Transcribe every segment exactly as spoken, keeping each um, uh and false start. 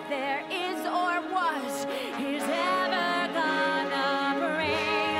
there is or was is ever gonna bring.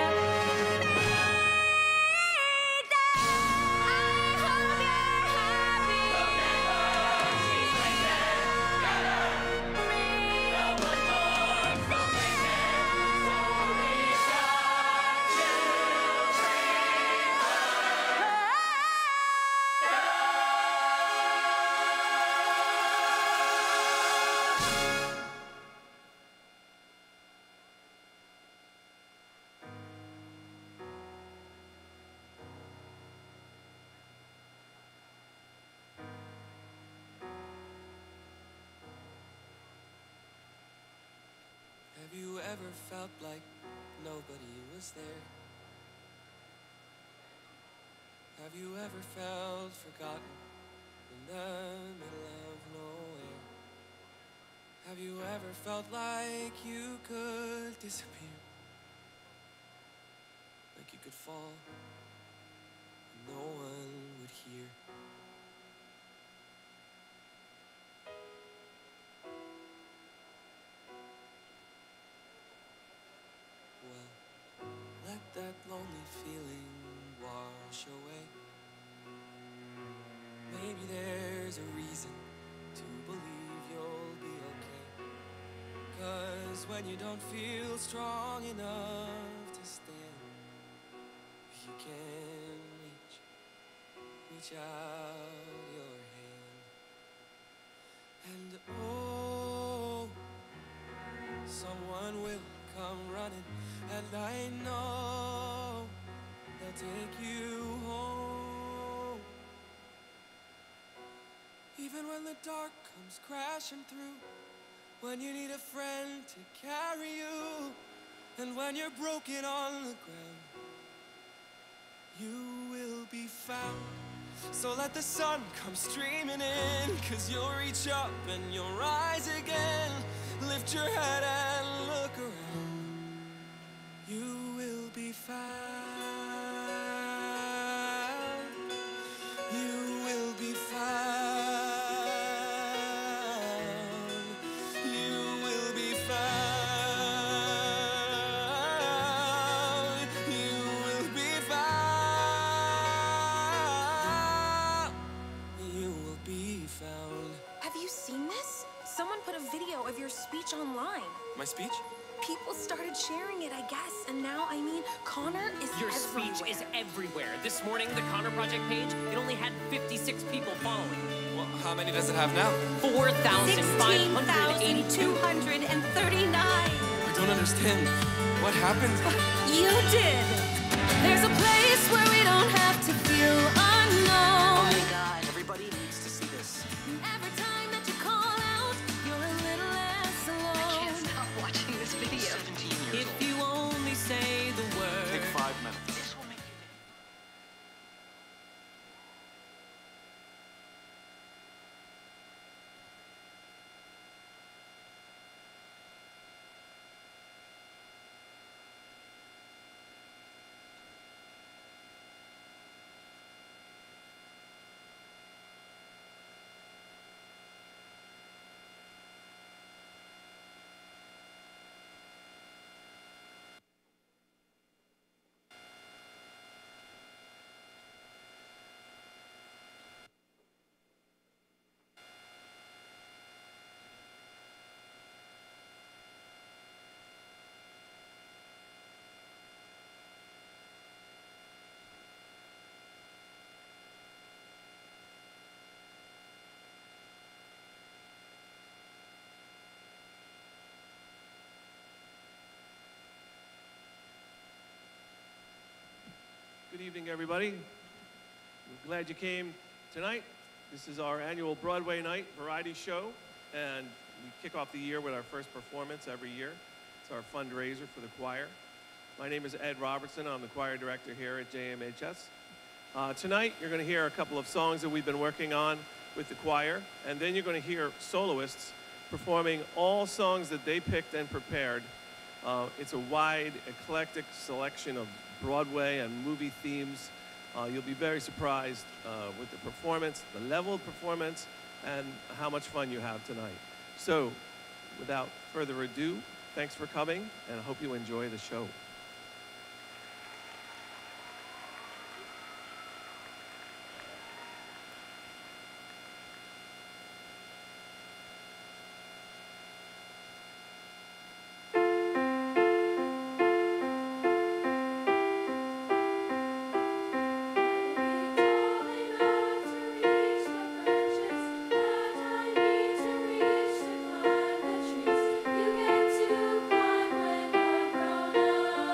Have you ever felt like nobody was there? Have you ever felt forgotten in the middle of nowhere? Have you ever felt like you could disappear? Like you could fall and no one would hear? Let that lonely feeling wash away. Maybe there's a reason to believe you'll be okay. 'Cause when you don't feel strong enough to stand, you can reach, reach out your hand. And oh, someone will come running, and I know they'll take you home. Even when the dark comes crashing through, when you need a friend to carry you, and when you're broken on the ground, you will be found. So let the sun come streaming in, 'cause you'll reach up and you'll rise again. Lift your head and look around. You will be found. You will be found. You will be found. You will be found. You will be found. Have you seen this? Someone put a video of your speech online. My speech? People started sharing it, I guess, and now, I mean, Connor is Your everywhere. speech is everywhere. This morning, the Connor Project page, it only had fifty-six people following. Well, how many does it have now? four thousand five hundred eighty-two. two hundred thirty-nine. I don't understand. What happened? You did. There's a place where we don't have to feel unknown. Oh my God, everybody needs to see this. Every time that you call out, you're a little less alone. I can't stop watching this video. seventeen years If old. you only say the word. Take five minutes. This will make you... Good evening, everybody. We're glad you came tonight. This is our annual Broadway night variety show, and we kick off the year with our first performance every year. It's our fundraiser for the choir. My name is Ed Robertson. I'm the choir director here at J M H S. Uh, tonight, you're going to hear a couple of songs that we've been working on with the choir, and then you're going to hear soloists performing all songs that they picked and prepared. Uh, it's a wide, eclectic selection of Broadway and movie themes. Uh, you'll be very surprised uh, with the performance, the level of performance, and how much fun you have tonight. So without further ado, thanks for coming, and I hope you enjoy the show. You get to climb when you're grown up.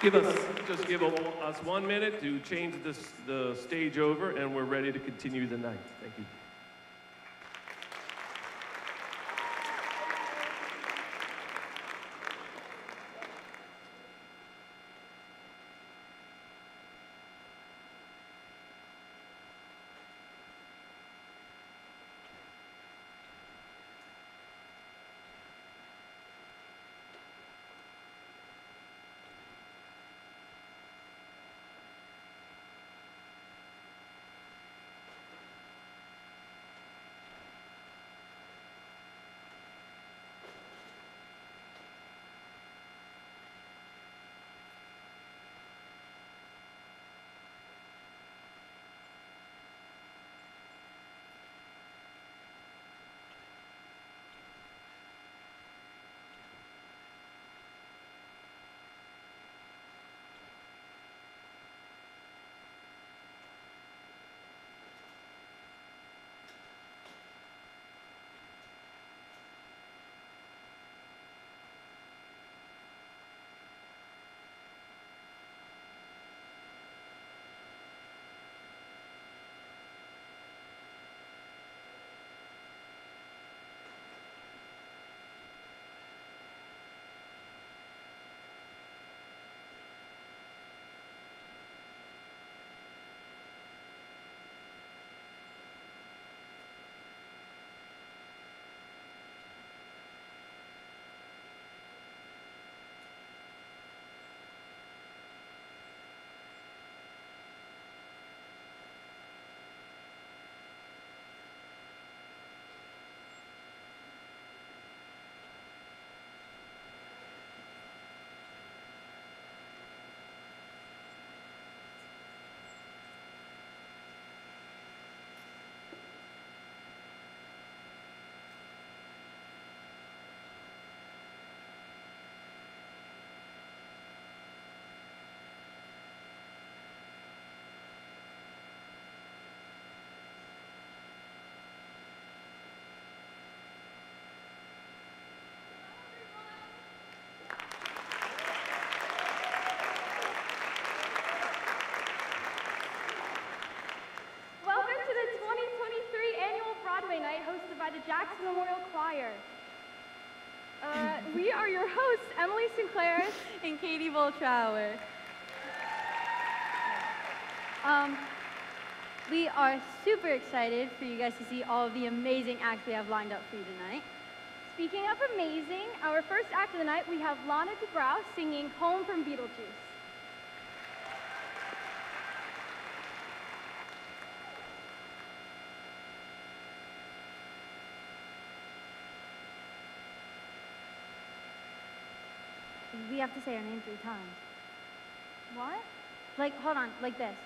give us, just give a- us one minute to change this, the stage over, and we're ready to continue the night. Thank you. Broadway night hosted by the Jackson Memorial Choir. Uh, we are your hosts, Emily Sinclair and Katie Boltrower. Um, we are super excited for you guys to see all of the amazing acts we have lined up for you tonight. Speaking of amazing, our first act of the night, we have Lana DeBrow singing Home from Beetlejuice. We have to say our name three times. What? Like, hold on, like this.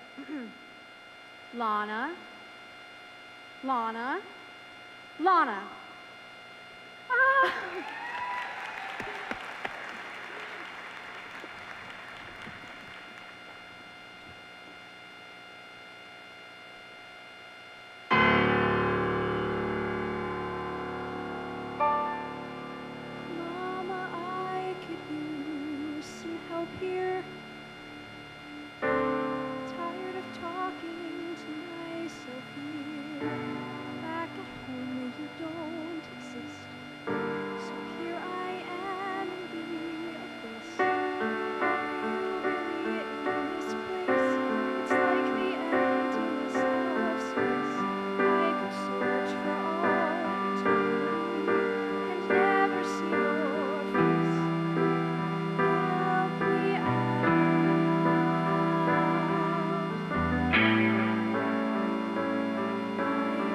Lana, Lana, Lana. Ah! Mama, I could use some help here. Tired of talking to myself here. Back at home where you don't exist. So here I am in the abyss. Are you really in this place? It's like the emptiness of space. I could search for all eternity and never see your face. Help me out. I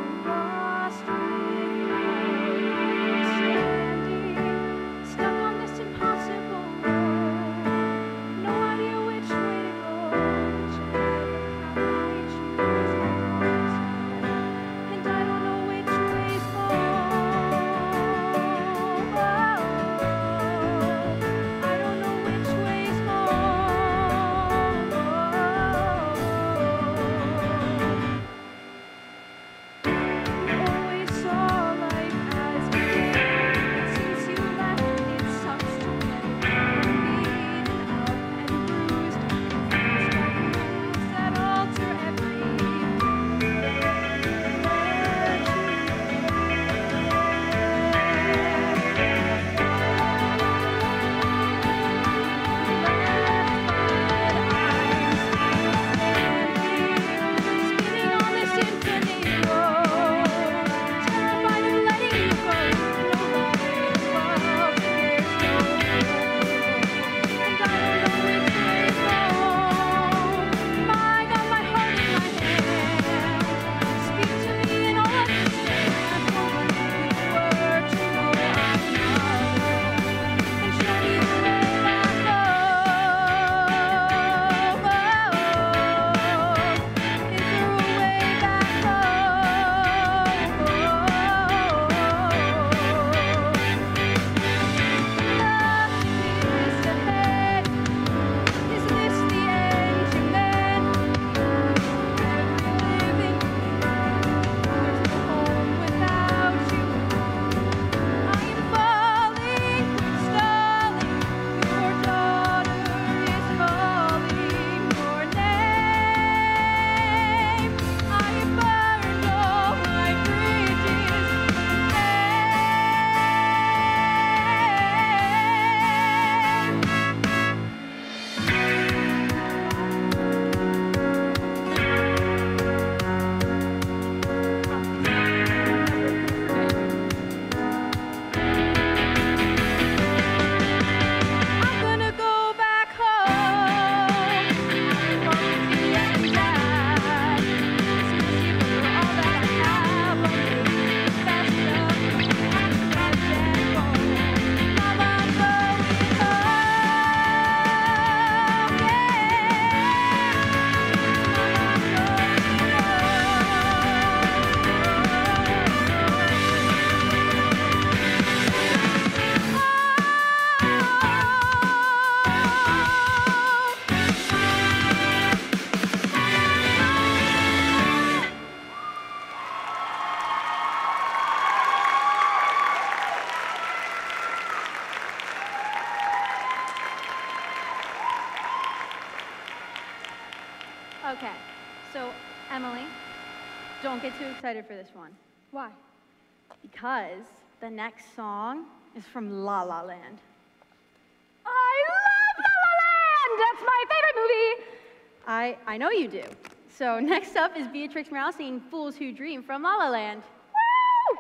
don't get too excited for this one. Why? Because the next song is from La La Land. I love La La Land! That's my favorite movie! I, I know you do. So next up is Beatrix Morales singing Fools Who Dream from La La Land. Woo!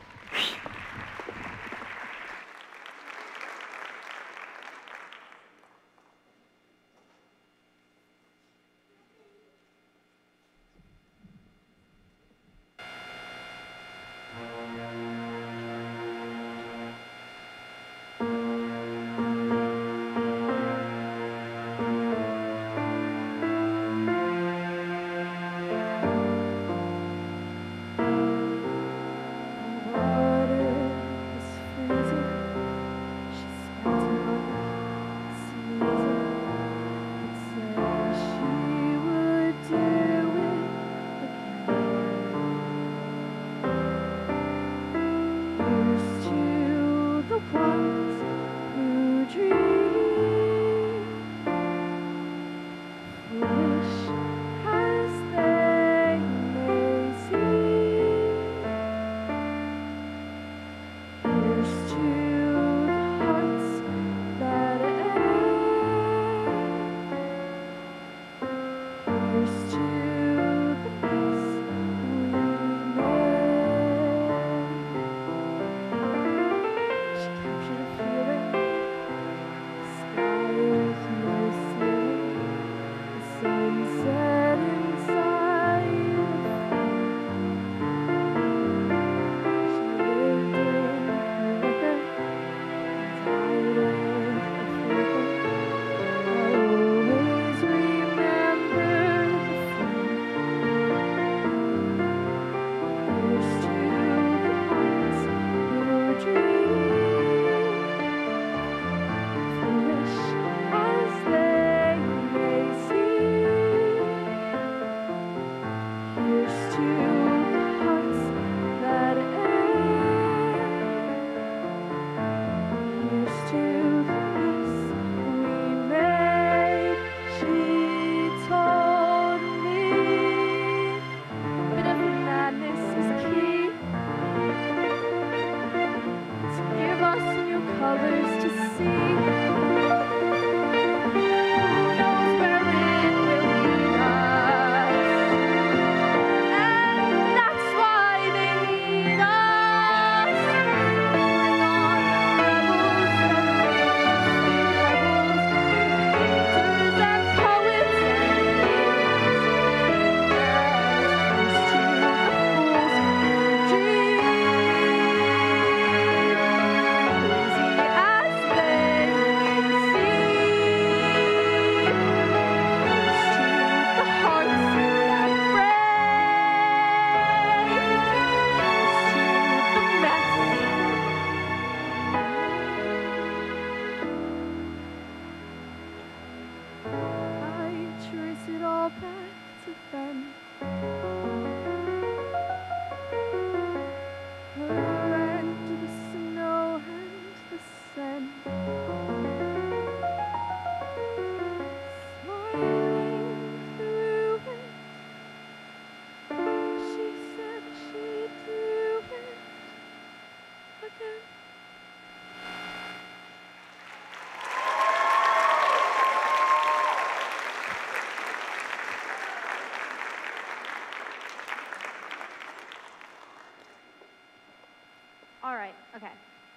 All right, okay.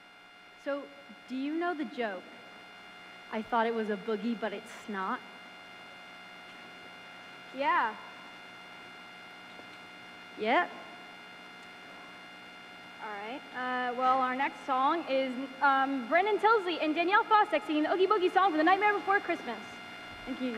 So, do you know the joke? I thought it was a boogie, but it's not. Yeah. Yep. All right. Uh, well, our next song is um, Brendan Tilsley and Danielle Fosdick singing the Oogie Boogie song for The Nightmare Before Christmas. Thank you.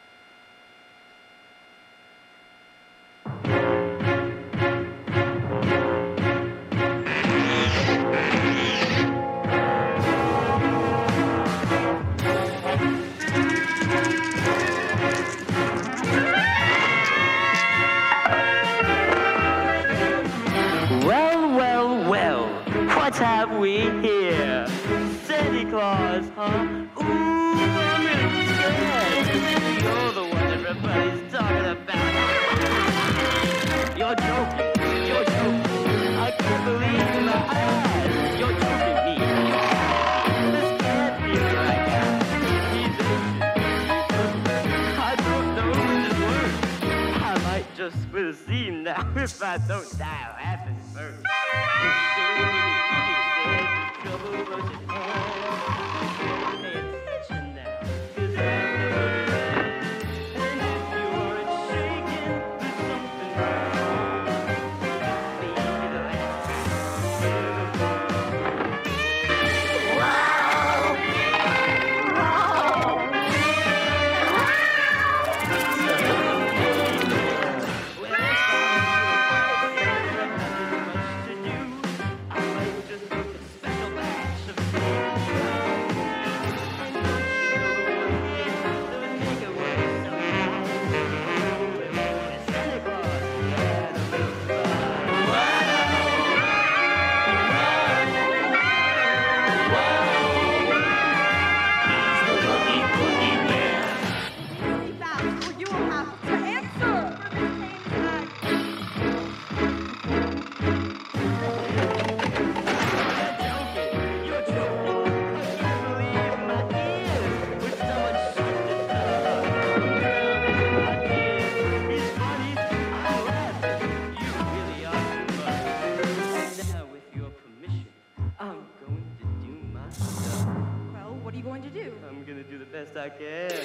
Thank was, huh? Ooh, I'm really scared. You're the one everybody's talking about. You're joking. You're joking. I can't believe my eyes. You're joking me. This can't be right now. He's I don't know which is worse. I might just quit a scene now if I don't die laughing first. There's so many fucking things, trouble rushing on. Pay attention now, 'cause I'm the boogeyman. And if you aren't shaking, there's something wrong. Maybe the last time you ever I can.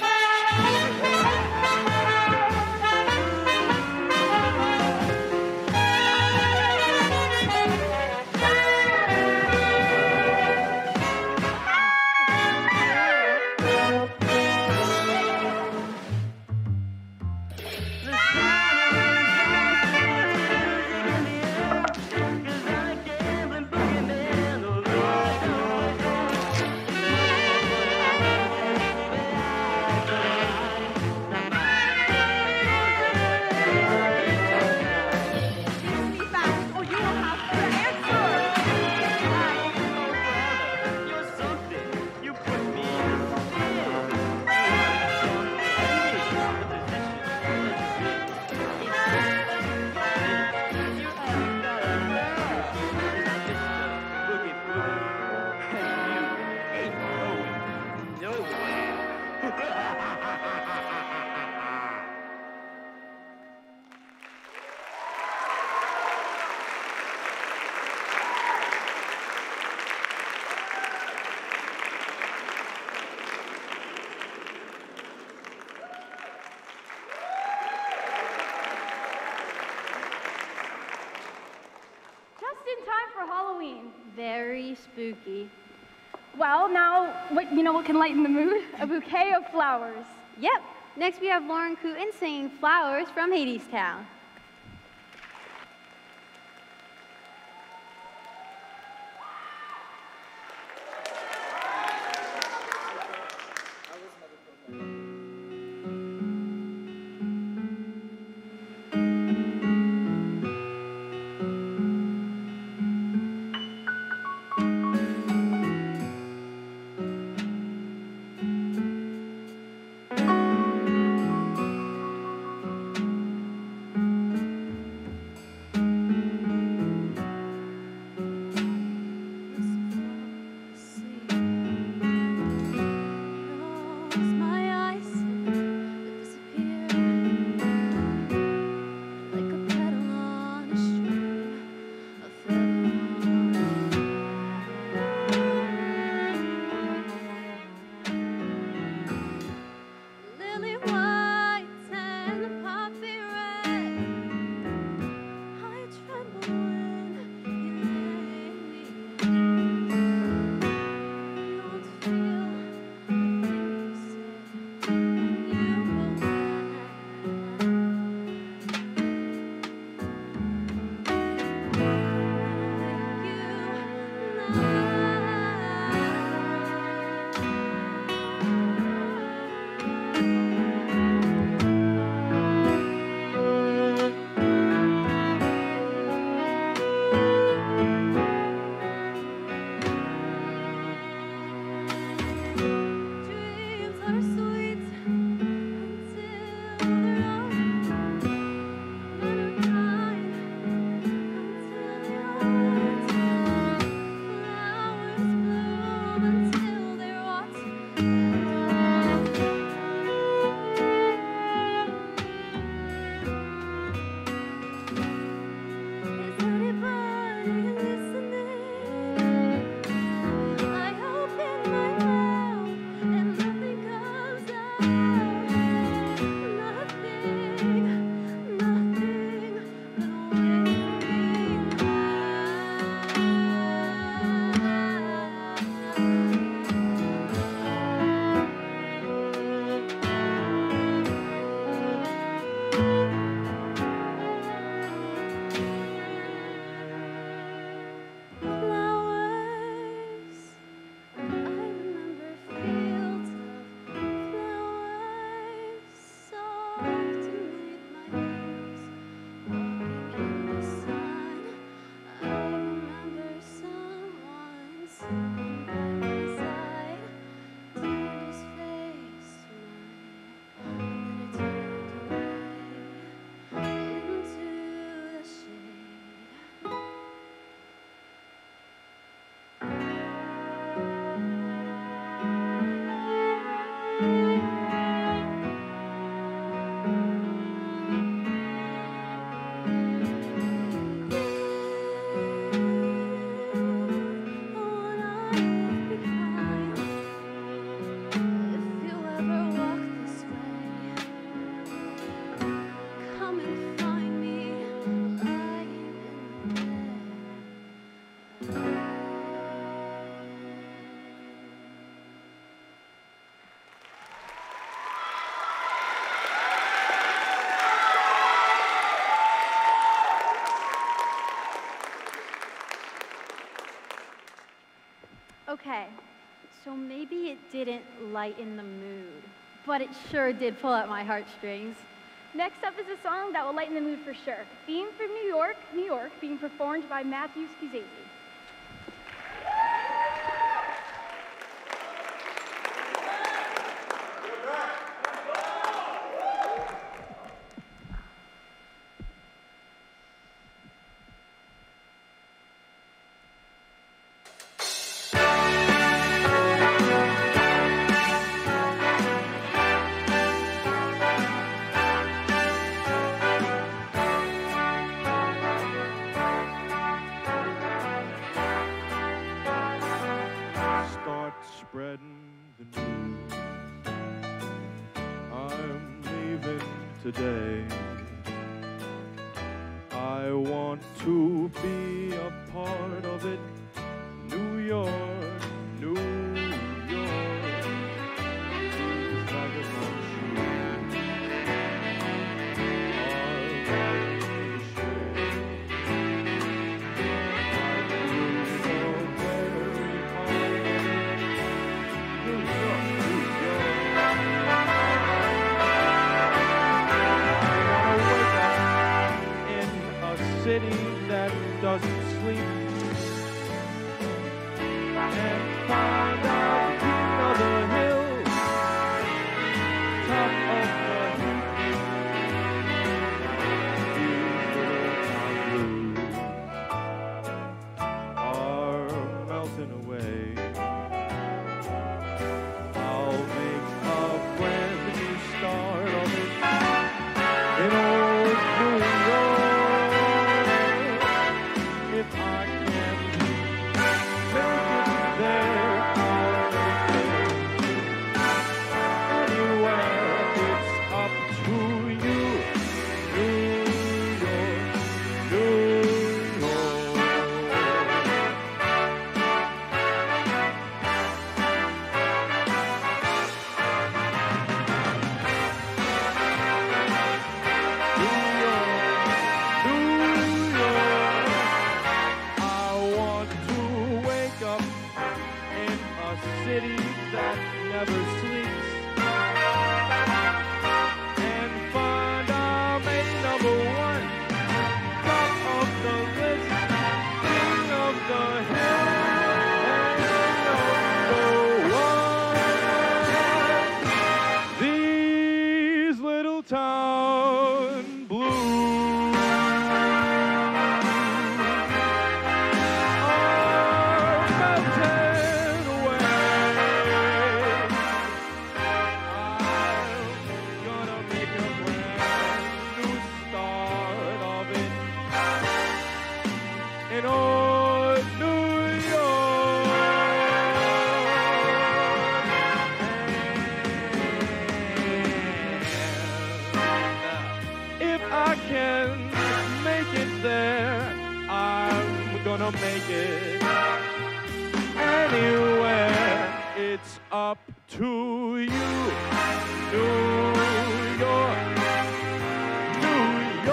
Very spooky. Well, now, what, you know what can lighten the mood? A bouquet of flowers. Yep. Next we have Lauren Cooten singing Flowers from Hadestown. So maybe it didn't lighten the mood, but it sure did pull at my heartstrings. Next up is a song that will lighten the mood for sure. Theme from New York, New York, being performed by Matthew Schizzese. Today, I want to be a part of it. New York, New York, these vagabond shoes are going to share. I grew so very hard. New York, New York. City that doesn't sleep and find out the king of the hill, top of the heap. These little town blues are melting away. I'll make a brand new start of it in old New York. If I can make it there, I'll make it anywhere. It's up to you, New York, New York. New York, New York. I want to wake up in a city that never sleeps and find I'm a number one, top of the list, king of the hill, and number one. These little town blues in old New York. If I can make it there, I'm gonna make it anywhere. It's up to you, New York, New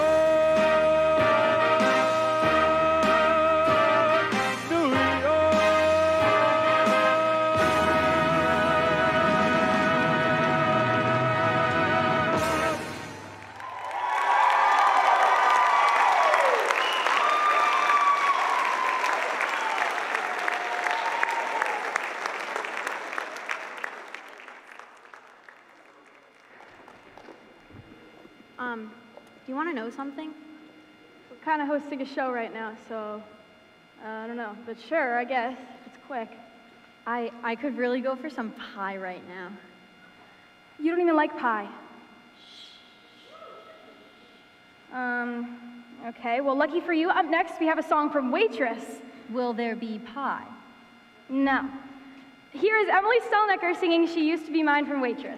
York, New York. Um, do you want to know something? We're kind of hosting a show right now, so uh, I don't know. But sure, I guess, if it's quick. I, I could really go for some pie right now. You don't even like pie. Um, okay, well, lucky for you, up next we have a song from Waitress. Will there be pie? No. Here is Emily Stelnecker singing She Used to Be Mine from Waitress.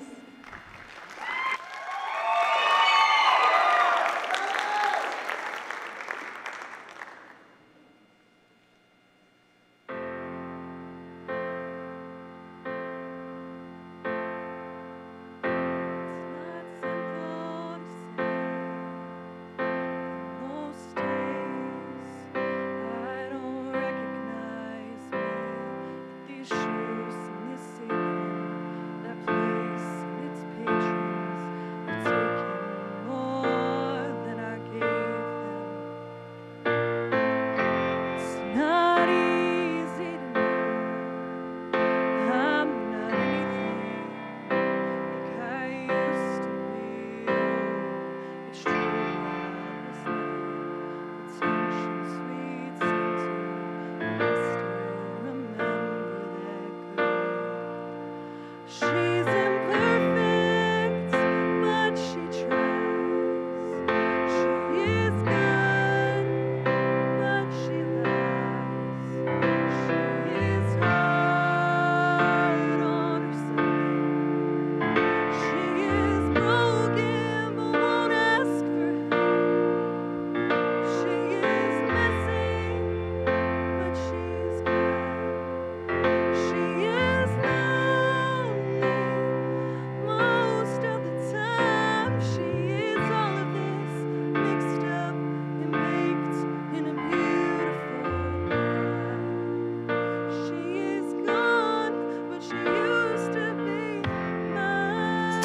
Shoes and this She's imperfect, but she tries. She is good, but she lies. She is hard on herself. She is broken, but won't ask for help. She is messy, but she's kind. She is lonely most of the time. She is all of this mixed up and baked in a beautiful pie. She is gone, but she used to be mine.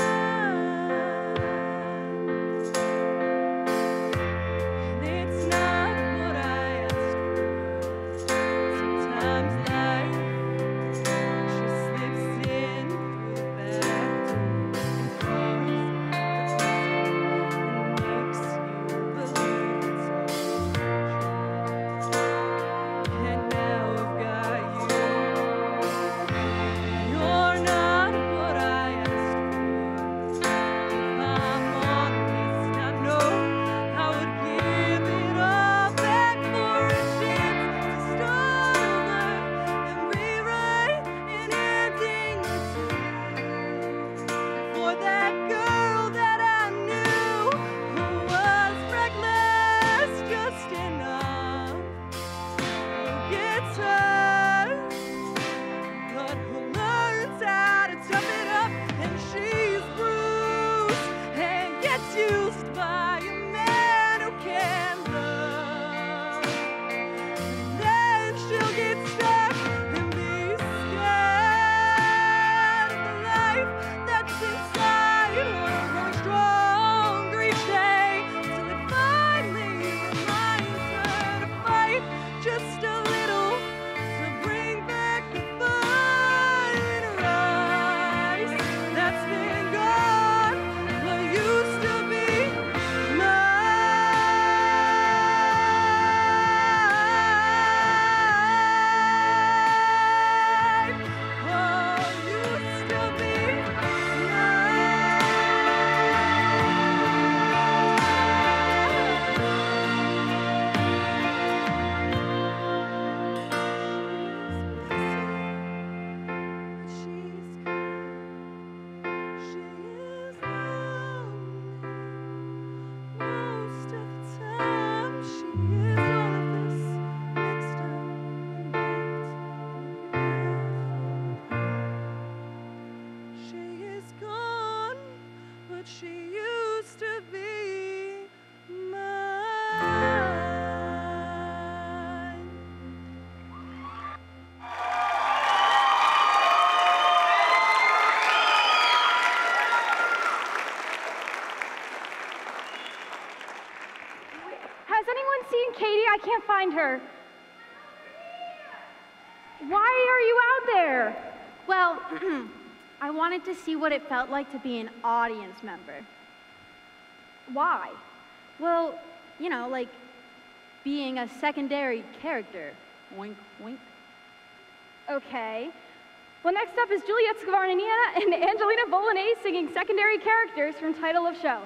And it's not what I asked for. Sometimes life just slips in through the back door and calls the person and makes you believe it's all true. And now I've got you. You're not what I asked for. If I'm honest, I know I would give it all back for a chance to start over and rewrite an ending or two. For that girl that I knew who was reckless just enough, who gets hurt, but who learns how to tough it up, and she's bruised and gets used by a man who can love. And then she'll get stuck and be scared of the life that's inside her, growing stronger each day, till it finally reminds her to fight just a little to bring back the fire in her eyes that's been gone, but used to be mine. Oh, used to be mine. She's kind. She is lonely most of the time. She is all of this mixed up and baked in a beautiful pie. She is gone, but she used to be mine. Has anyone seen Katie? I can't find her. Why are you out there? Well, I wanted to see what it felt like to be an audience member. Why? Well, you know, like being a secondary character. Wink, wink. Okay. Well, next up is Juliet Scavarnania and Angelina Bolognese singing secondary characters from Title of Show.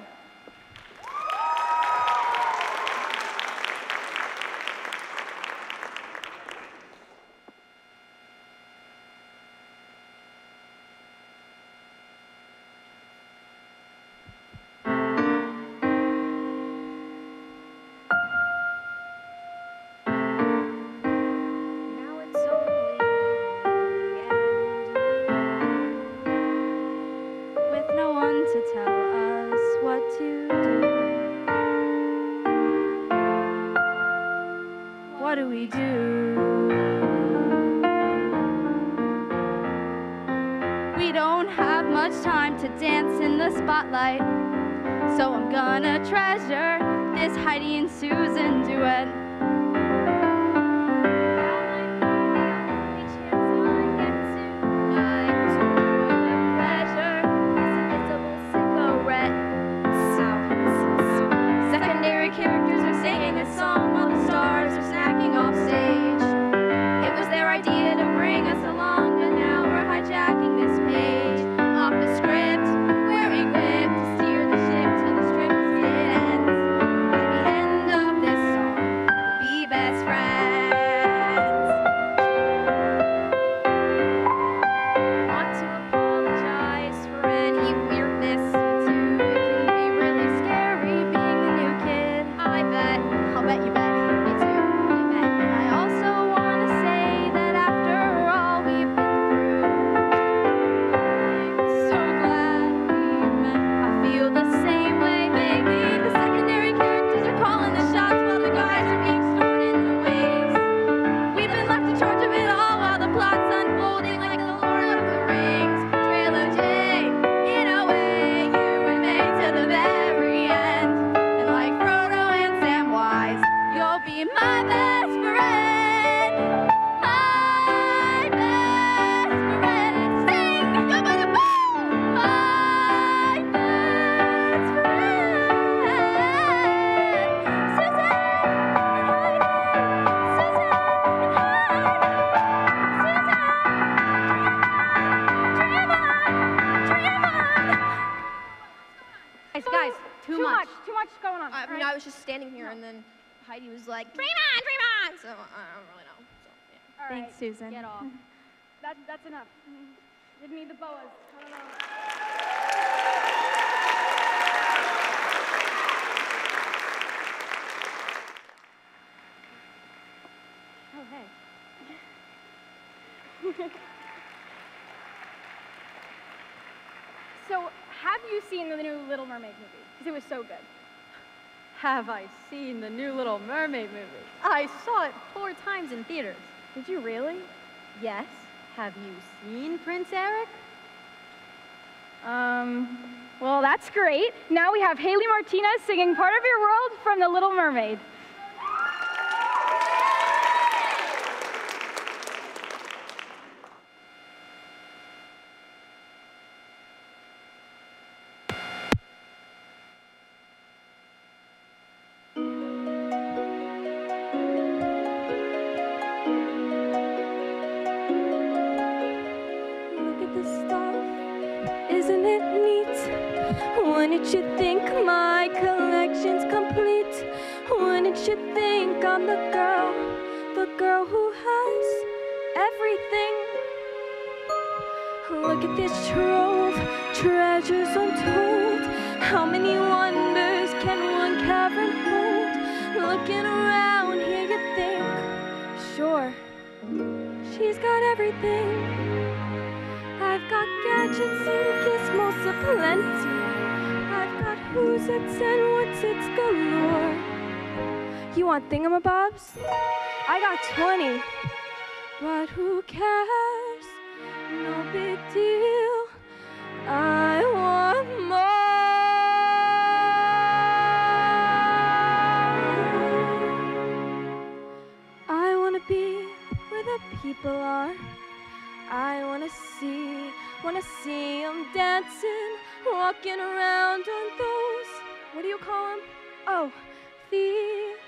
Now it's only me and you, with no one to tell us what to do. What do we do? We don't have much time to dance in the spotlight, so I'm gonna treasure this Heidi and Susan duet. Secondary characters are singing a song while the stars are snacking off stage. It was their idea to bring us along, but now we're hijacking this page. I mean, right. I was just standing here, and then Heidi was like, "Dream on, dream on." So I don't really know. So yeah. All Thanks, right, Susan. Get off. That, that's enough. Give me the boas. I don't know. Oh, hey. So, have you seen the new Little Mermaid movie? Because it was so good. Have I seen the new Little Mermaid movie? I saw it four times in theaters. Did you really? Yes. Have you seen Prince Eric? Um, well, that's great. Now we have Haley Martinez singing Part of Your World from The Little Mermaid. Look at this stuff, isn't it neat? Wouldn't you think my collection's complete? Wouldn't you think I'm the girl, the girl who has everything? Look at this trove, treasures untold. How many wonders can one cavern hold? Looking around here you think, sure, she's got everything. I've got gadgets and gizmos aplenty. I've got who's its and what's its galore. You want thingamabobs? I got twenty. But who cares? No big deal. I want more. I wanna be where the people are. I wanna see, wanna see them dancing, walking around on those, what do you call them? Oh, feet.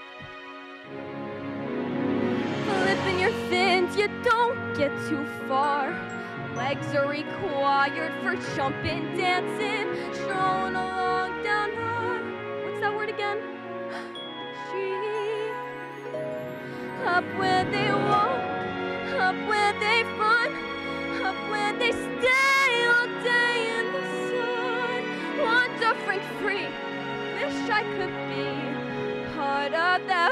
Flipping your fins, you don't get too far. Legs are required for jumping, dancing, strolling along down our, what's that word again? Street. Up where they walk, up where they run, up where they stay all day in the sun. Wander freak free, wish I could be part of that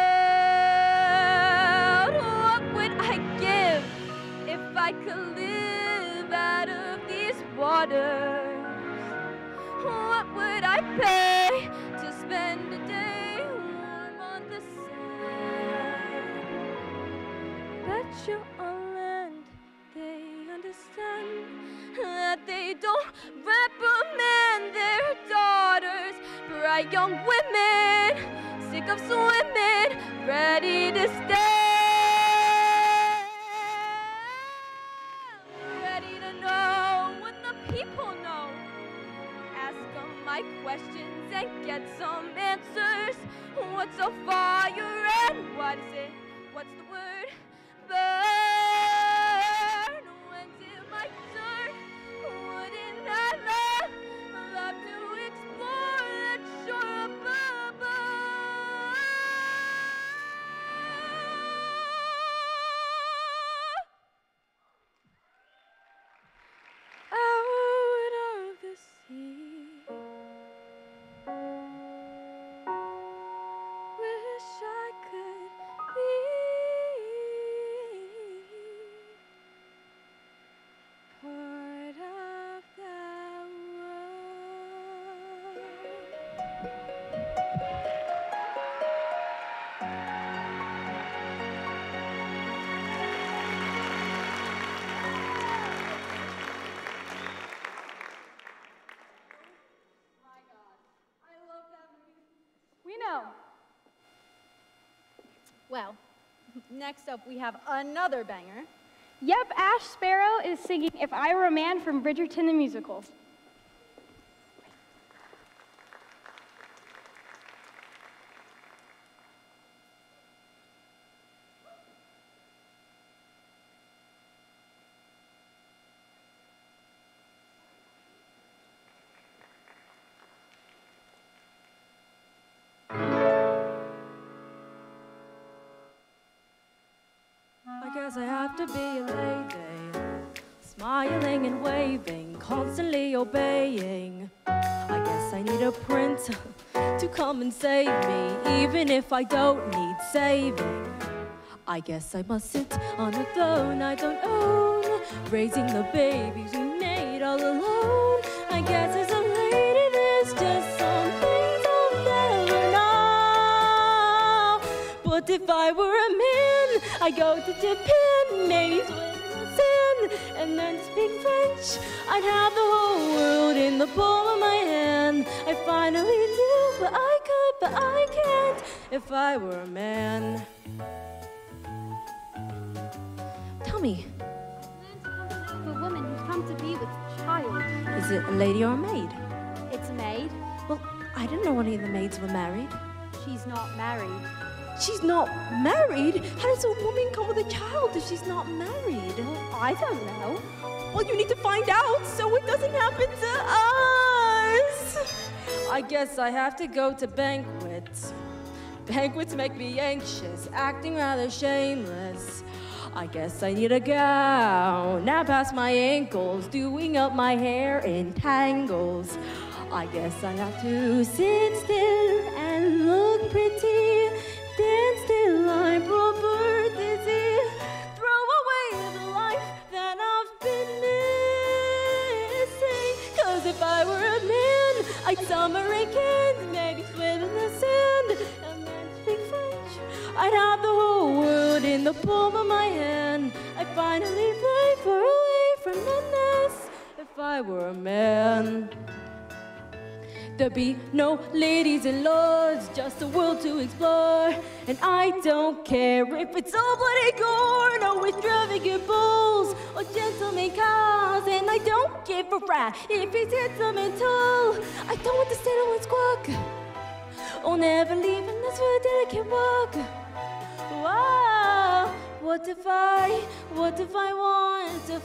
world. What would I give if I could live out of these waters? What would I pay to spend a day warm on the sand? Bet you on land they understand that they don't reprimand their daughters. Bright young women, sick of swimming, ready to stand, ready to know what the people know. Ask them my questions and get some answers. What's a fire and what is it? What's the word? Burn. When's it my turn? Wouldn't I love, love to explore that shore above? Out of the sea. Wish I could be part of that world. We know. Well, next up we have another banger. Yep, Ash Sparrow is singing If I Were a Man from Bridgerton the Musical. guess I have to be a lady, smiling and waving, constantly obeying. I guess I need a prince to come and save me, even if I don't need saving. I guess I must sit on a throne I don't own, raising the babies we made all alone. I guess as a lady there's just some things I'll never know. But if I were a man, I'd go to Japan, maybe swim in the sand, and then speak French. I'd have the whole world in the palm of my hand. I finally do, but I could, but I can't if I were a man. Tell me. A woman who's come to be with child. Is it a lady or a maid? It's a maid. Well, I didn't know any of the maids were married. She's not married. She's not married? How does a woman come with a child if she's not married? Well, I don't know. Well, you need to find out so it doesn't happen to us. I guess I have to go to banquets. Banquets make me anxious, acting rather shameless. I guess I need a gown, now past my ankles, doing up my hair in tangles. I guess I have to sit still and look pretty, dance till I'm proper dizzy, throw away the life that I've been missing. Cause if I were a man, I'd summer in Kent, maybe swim in the sand, and then speak French. I'd have the whole world in the palm of my hand. I'd finally fly far away from the nest if I were a man. There'd be no ladies and lords, just a world to explore. And I don't care if it's all bloody gore, no extravagant bulls or gentleman cows. And I don't give a rat if it's handsome and tall. I don't want to settle and squawk, or never leave unless for a delicate walk. Wow, what if I, what if I want to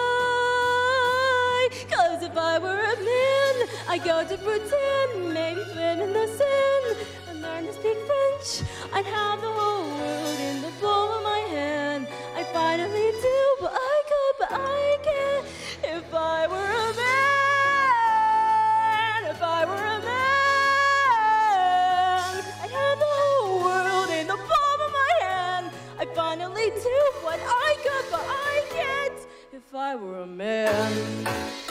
fly? Cause if I were a man, I'd go to pretend, maybe swim in the sand, and learn to speak French. I'd have the whole world in the palm of my hand. I finally do, but I could, but I can't. If I were a man, if I were a man, I'd have the whole world in the palm of my hand. I finally do what I could, but I can't if I were a man.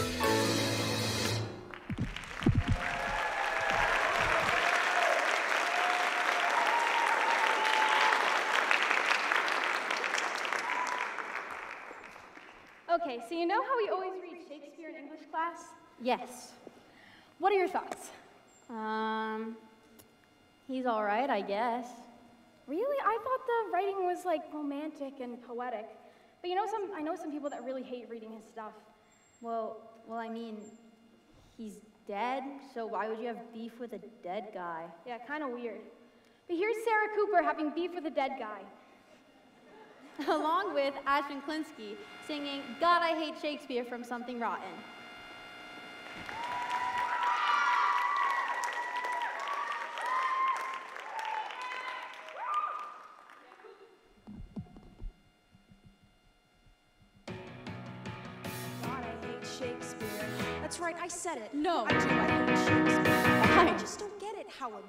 Okay, so you know how we always read Shakespeare in English class? Yes. What are your thoughts? Um, he's all right, I guess. Really? I thought the writing was like romantic and poetic. But you know, some I know some people that really hate reading his stuff. Well, well, I mean, he's dead, so why would you have beef with a dead guy? Yeah, kind of weird. But here's Sarah Cooper having beef with a dead guy. Along with Ashton Klinsky singing God, I Hate Shakespeare from Something Rotten. God, I hate Shakespeare. That's right, I said it. No. I do, I hate Shakespeare. Why? I just don't get it, how a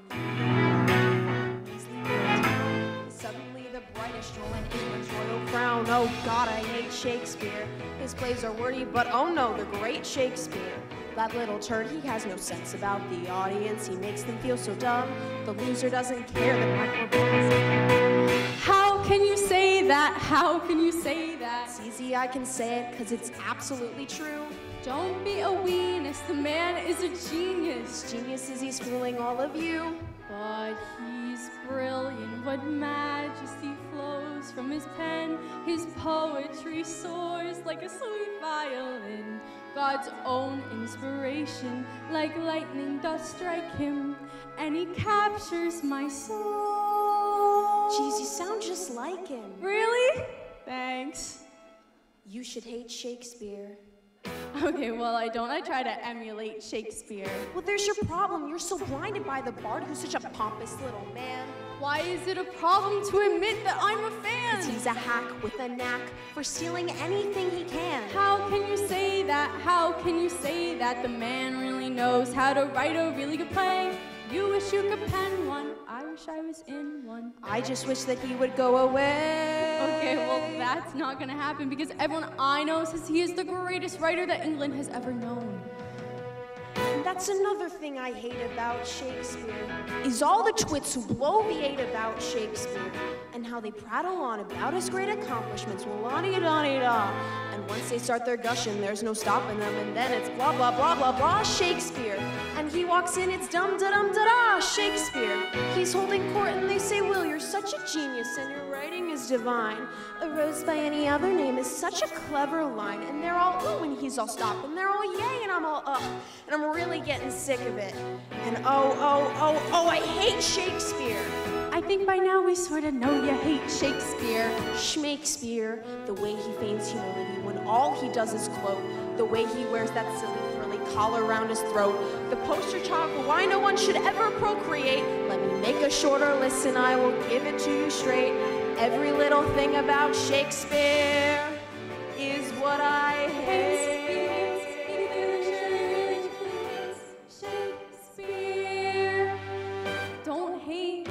suddenly the brightest jewel in England's royal crown. Oh God, I hate Shakespeare. His plays are wordy, but oh no, the great Shakespeare. That little turd, he has no sense about the audience. He makes them feel so dumb. The loser doesn't care that my poor boys. How can you say that? How can you say that? It's easy, I can say it, because it's absolutely true. Don't be a weenus, the man is a genius. His genius is he's fooling all of you. But he's brilliant, what majesty flows from his pen. His poetry soars like a sweet violin. God's own inspiration, like lightning doth strike him, and he captures my soul. Jeez, you sound just like him. Really? Thanks. You should hate Shakespeare. Okay, well, I don't. I try to emulate Shakespeare. Well, there's your problem. You're so blinded by the bard who's such a pompous little man. Why is it a problem to admit that I'm a fan? 'Cause he's a hack with a knack for stealing anything he can. How can you say that? How can you say that the man really knows how to write a really good play? You wish you could pen one. I wish I was in one. I just wish that he would go away. Okay, well, that's not gonna happen because everyone I know says he is the greatest writer that England has ever known. And that's another thing I hate about Shakespeare, is all the twits who bloviate about Shakespeare and how they prattle on about his great accomplishments. Well, la-di-da-di-da. And once they start their gushing, there's no stopping them, and then it's blah, blah, blah, blah, blah, Shakespeare. And he walks in, it's dum-da-dum-da-da, Shakespeare. He's holding court, and they say, Will, you're such a genius, and your writing is divine. A rose by any other name is such a clever line. And they're all ooh, and he's all stop, and they're all yay, and I'm all up. And I'm really getting sick of it. And oh, oh, oh, oh, I hate Shakespeare. I think by now we sort of know you hate Shakespeare. Shakespeare, the way he feigns humility when all he does is gloat, the way he wears that silly frilly collar around his throat, the poster child for why no one should ever procreate. Let me make a shorter list and I will give it to you straight. Every little thing about Shakespeare is what I hate. Shakespeare, don't hate.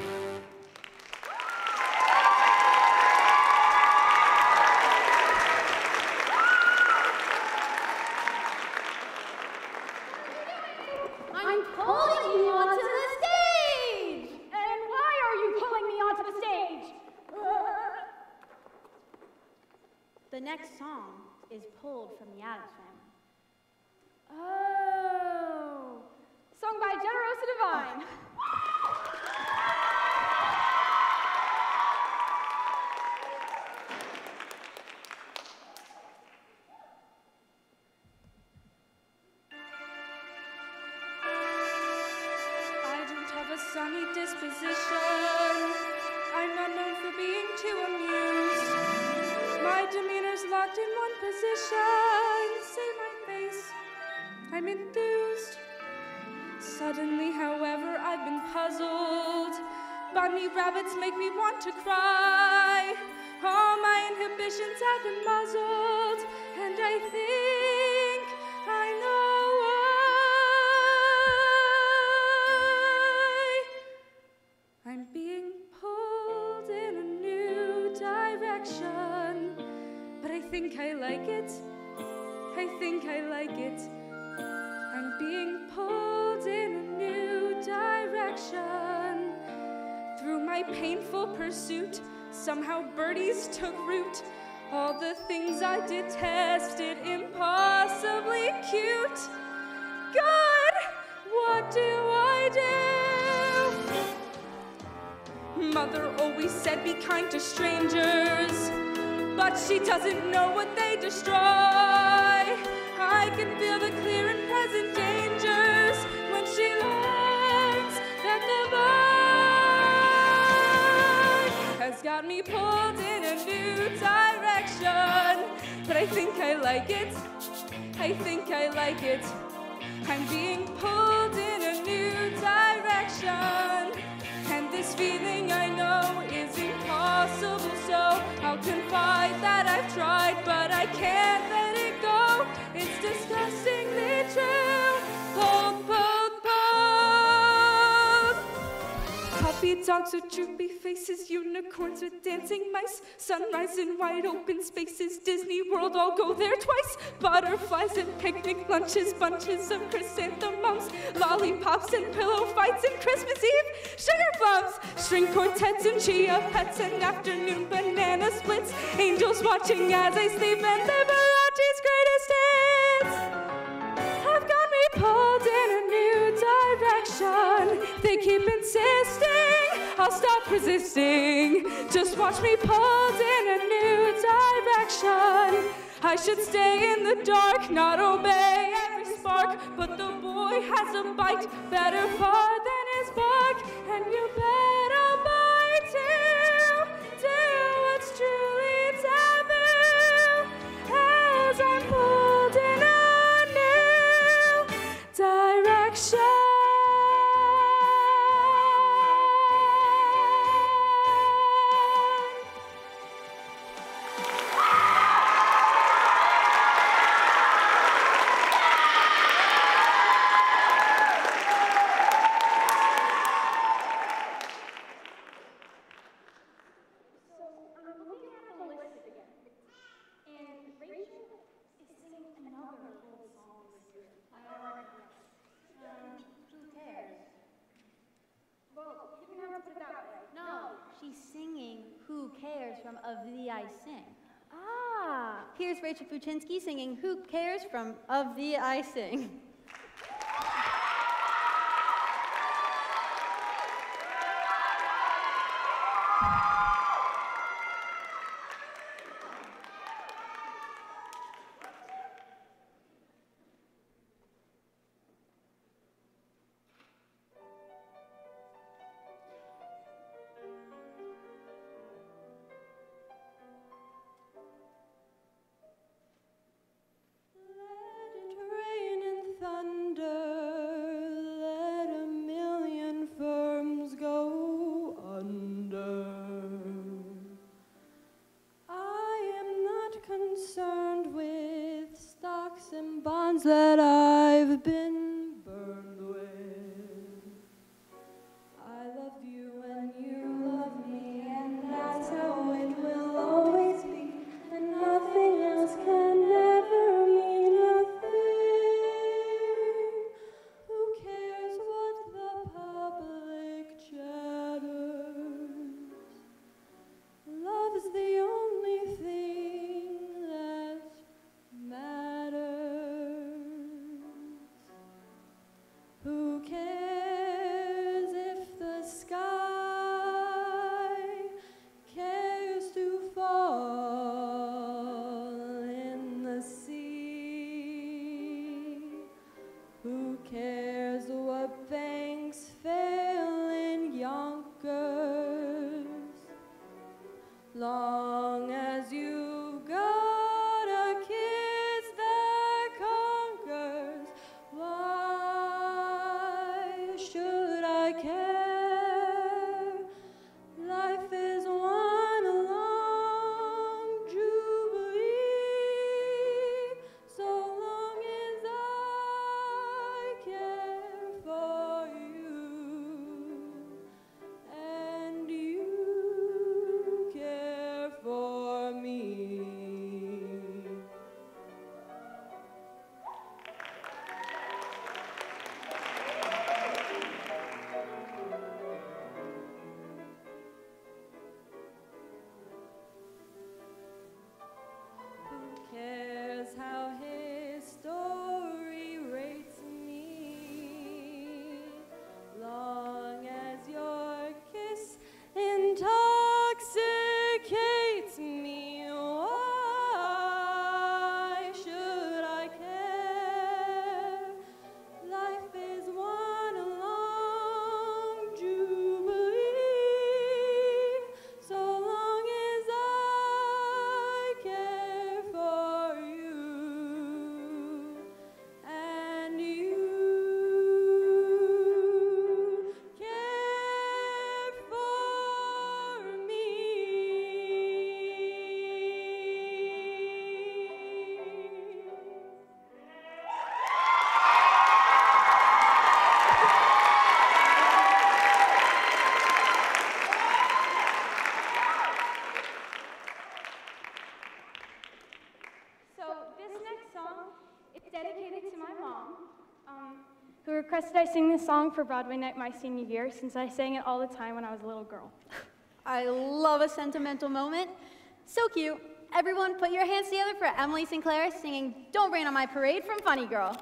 I'm pulling you onto the stage! And why are you pulling me onto the stage? The next song is pulled from the Addams Family. Oh, sung by Generosa Divine. I don't have a sunny disposition. I'm not known for being too amused. My demeanor's locked in one position. See my face, I'm enthused. Suddenly, however, I've been puzzled. Bunny rabbits make me want to cry. All my inhibitions have been muzzled, and I think I know why. I'm being pulled in a new direction, but I think I like it. I think I like it. I'm being pulled in a new direction. Through my painful pursuit, somehow birdies took root. All the things I detested, impossibly cute. God, what do I do? Mother always said be kind to strangers, but she doesn't know what they destroy. I can feel the clear and present dangers when she learns that the vine has got me pulled in a new direction. But I think I like it. I think I like it. I'm being pulled in a new direction. And this feeling I know is impossible, so I'll confide that I've tried, but I can't let it go. It's disgustingly true. Pulled, pulled, pulled. Puppy dogs with droopy faces, unicorns with dancing mice, sunrise in wide open spaces, Disney World, I'll go there twice. Butterflies and picnic lunches, bunches of chrysanthemums, lollipops and pillow fights and Christmas Eve, sugar plums, string quartets and chia pets and afternoon banana splits, angels watching as I sleep and Liberace's greatest hits have got me pulled in a new direction. They keep insisting I'll stop resisting. Just watch me pulled in a new direction. I should stay in the dark, not obey every spark, but the boy has a bite better far than his bark, and you bet I'll bite too. Do what's truly taboo as I'm pulled in a new direction. Of Thee I Sing. Ah. Here's Rachel Puchinsky singing Who Cares from Of Thee I Sing. That I've been burned with. I love you and you love me, and that's how it will always be, and nothing else can ever mean a thing. Who cares what the public chatters? Love's the only thing that matters. Who cares if the sky cares to fall in the sea? Who cares what banks fail in Yonkers? Long as you've got a kiss that conquers, why should I care? Life is one long jubilee, so long as I care for you, and you care for me. Who cares how his story rates me? Long as your kiss intoxicates me, why should I care? Life is one long jubilee, so long as I care for you, and you care for me. So this next song is dedicated to my mom, um, who requested I sing this song for Broadway night my senior year, since I sang it all the time when I was a little girl. I love a sentimental moment. So cute. Everyone put your hands together for Emily Sinclair singing Don't Rain on My Parade from Funny Girl.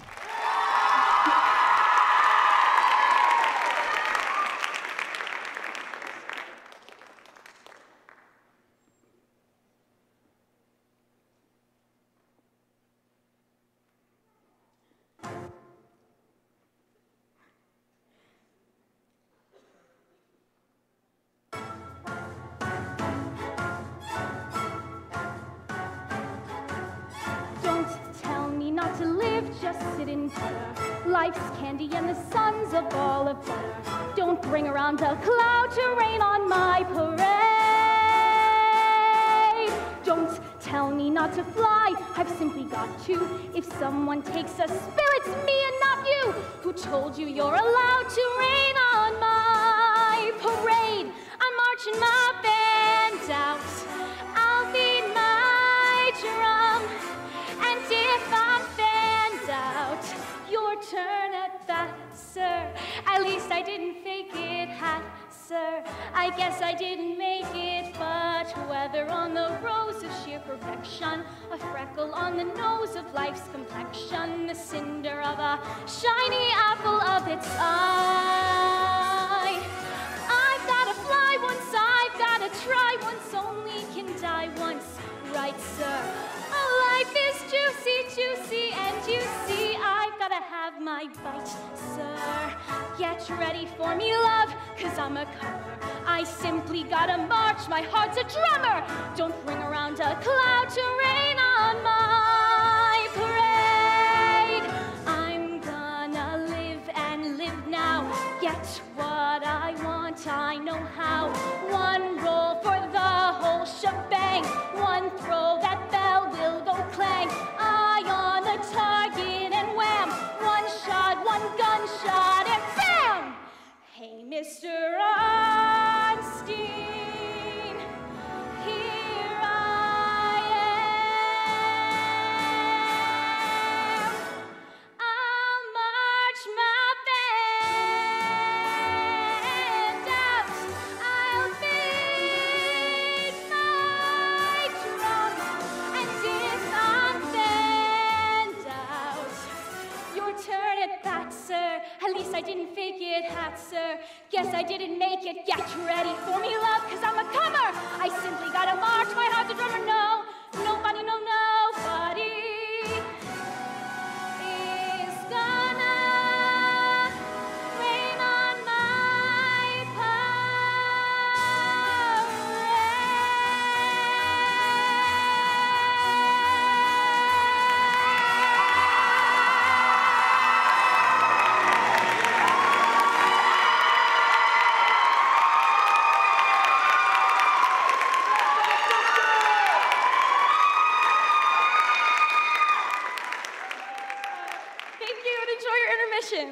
Don't tell me not to live, just sit in butter. Life's candy and the sun's a ball of butter. Don't bring around a cloud to rain on my parade. Don't tell me not to fly, I've simply got to. If someone takes a spill, it's me and not you. Who told you you're allowed to rain on my parade? I'm marching my band out, I'll beat my drum, and if I'm fanned out, your turn at bat, sir. At least I didn't fake it, hat, sir. I guess I didn't make it But whether on the rose of sheer perfection, a freckle on the nose of life's complexion, the cinder of a shiny apple of its eye. I've gotta fly once, I've gotta try once, only can die once, right, sir? Oh, life is juicy, juicy, and juicy. I've gotta have my bite, sir. Get ready for me, love, cause I'm a comer. I simply gotta march, my heart's a drummer. Don't bring around a cloud to rain on my parade. I'm gonna live and live now. Get what I want, I know how. One roll for the whole shebang. One throw, that bell will go clang. Eye on the target and wham. One shot, one gunshot and bam! Hey, Mister Einstein, here I am. I'll march my band out. I'll beat my drum. And if I'm fanned out, your turn at bat, sir. At least I didn't fake it, hat, sir. Guess I didn't make it. Get ready for me, love, cause I'm a comer. I simply gotta march, my heart's a drummer. No, nobody, no, nobody is gonna rain on my Thank you and enjoy your intermission.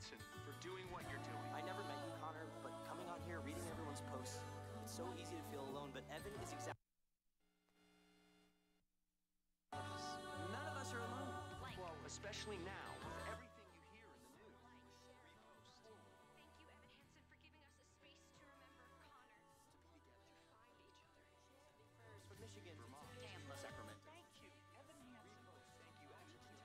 Hansen, for doing what you're doing. I never met you, Connor, but coming on here, reading everyone's posts, it's so easy to feel alone, but Evan is exactly... None of us are alone. Well, especially now, with everything you hear in the news. Repost. Thank you, Evan Hansen, for giving us a space to remember Connor. To be together. To find each other. Prayers from Michigan, Vermont, Tampa, Sacramento. Thank you, Evan Hansen. Thank you, Argentina.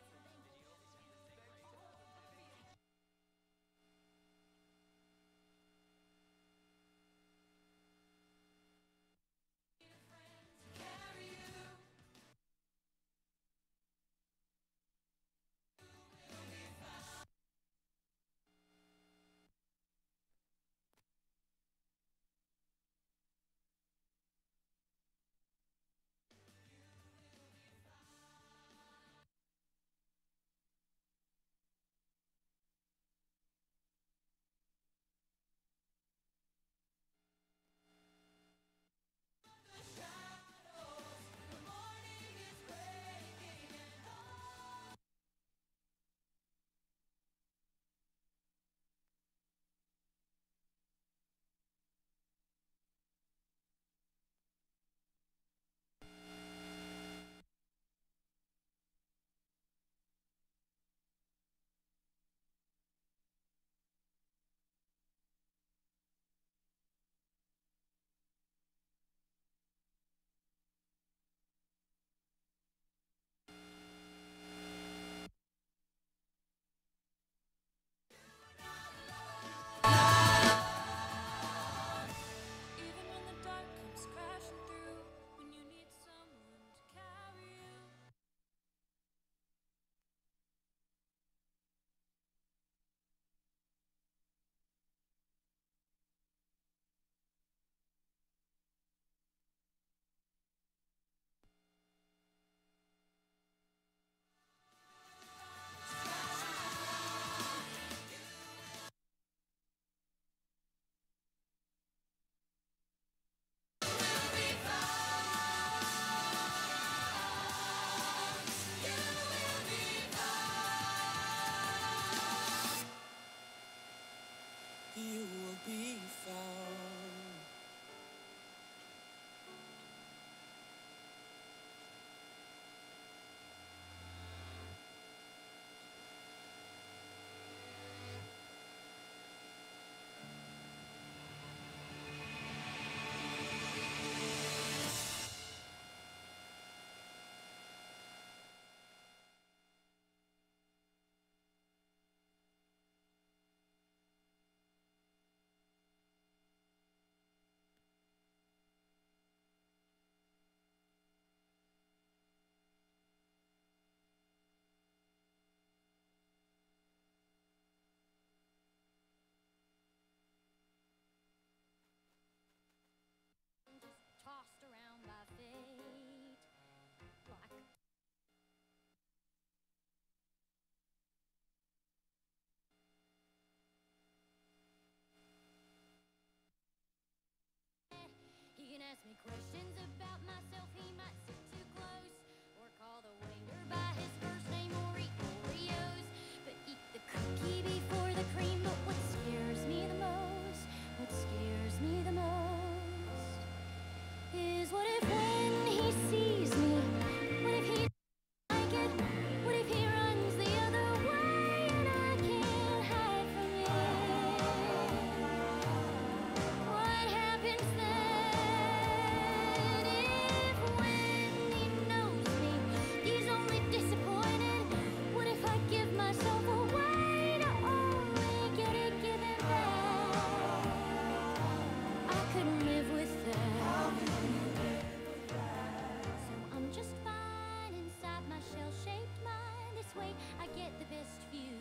Even when the dark comes crashing through, when you need someone to carry you. You will be found. Just tossed around by fate. Like he can ask me questions about myself, he might sit too close, or call the waiter by his first name, or eat Oreos, but eat the cookie before the cream. But what scares me the most, what scares me the most, is what if when he sees me, what if he like it, what if he runs the other way and I can't hide from it? What happens then if when he knows me, he's only disappointed? What if I give myself away to only get it given back? I couldn't live with that. So I'm just fine inside my shell-shaped mind. This way I get the best view,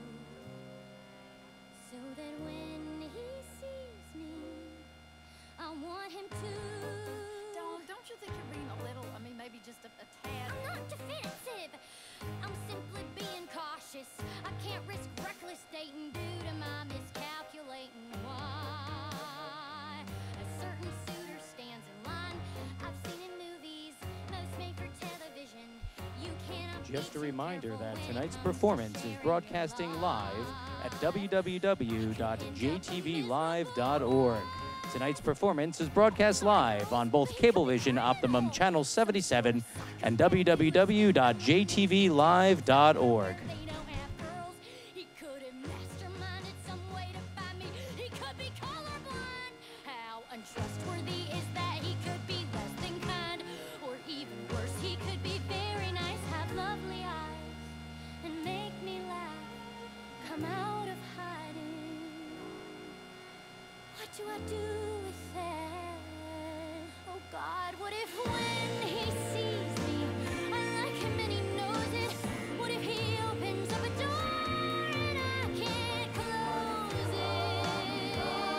so that when he sees me, I want him to. Don't, don't you think you're being a little, I mean, maybe just a, a tad? I'm not defensive. I'm simply being cautious. I can't risk reckless dating due to my miscalculating. Why a certain suitor stands in line, I've seen in movies, most made for television. You cannot. Just a reminder that tonight's performance is broadcasting live at w w w dot j t v live dot org. Tonight's performance is broadcast live on both Cablevision Optimum Channel seventy-seven and w w w dot j t v live dot org. He could have masterminded some way to find me. He could be colorblind. How untrustworthy is that? He could be less than kind. Or even worse, he could be very nice, have lovely eyes, and make me laugh, come out of hiding. What do I do with that? Oh God, what if when he sees me, I like him and he knows it? What if he opens up a door and I can't close it?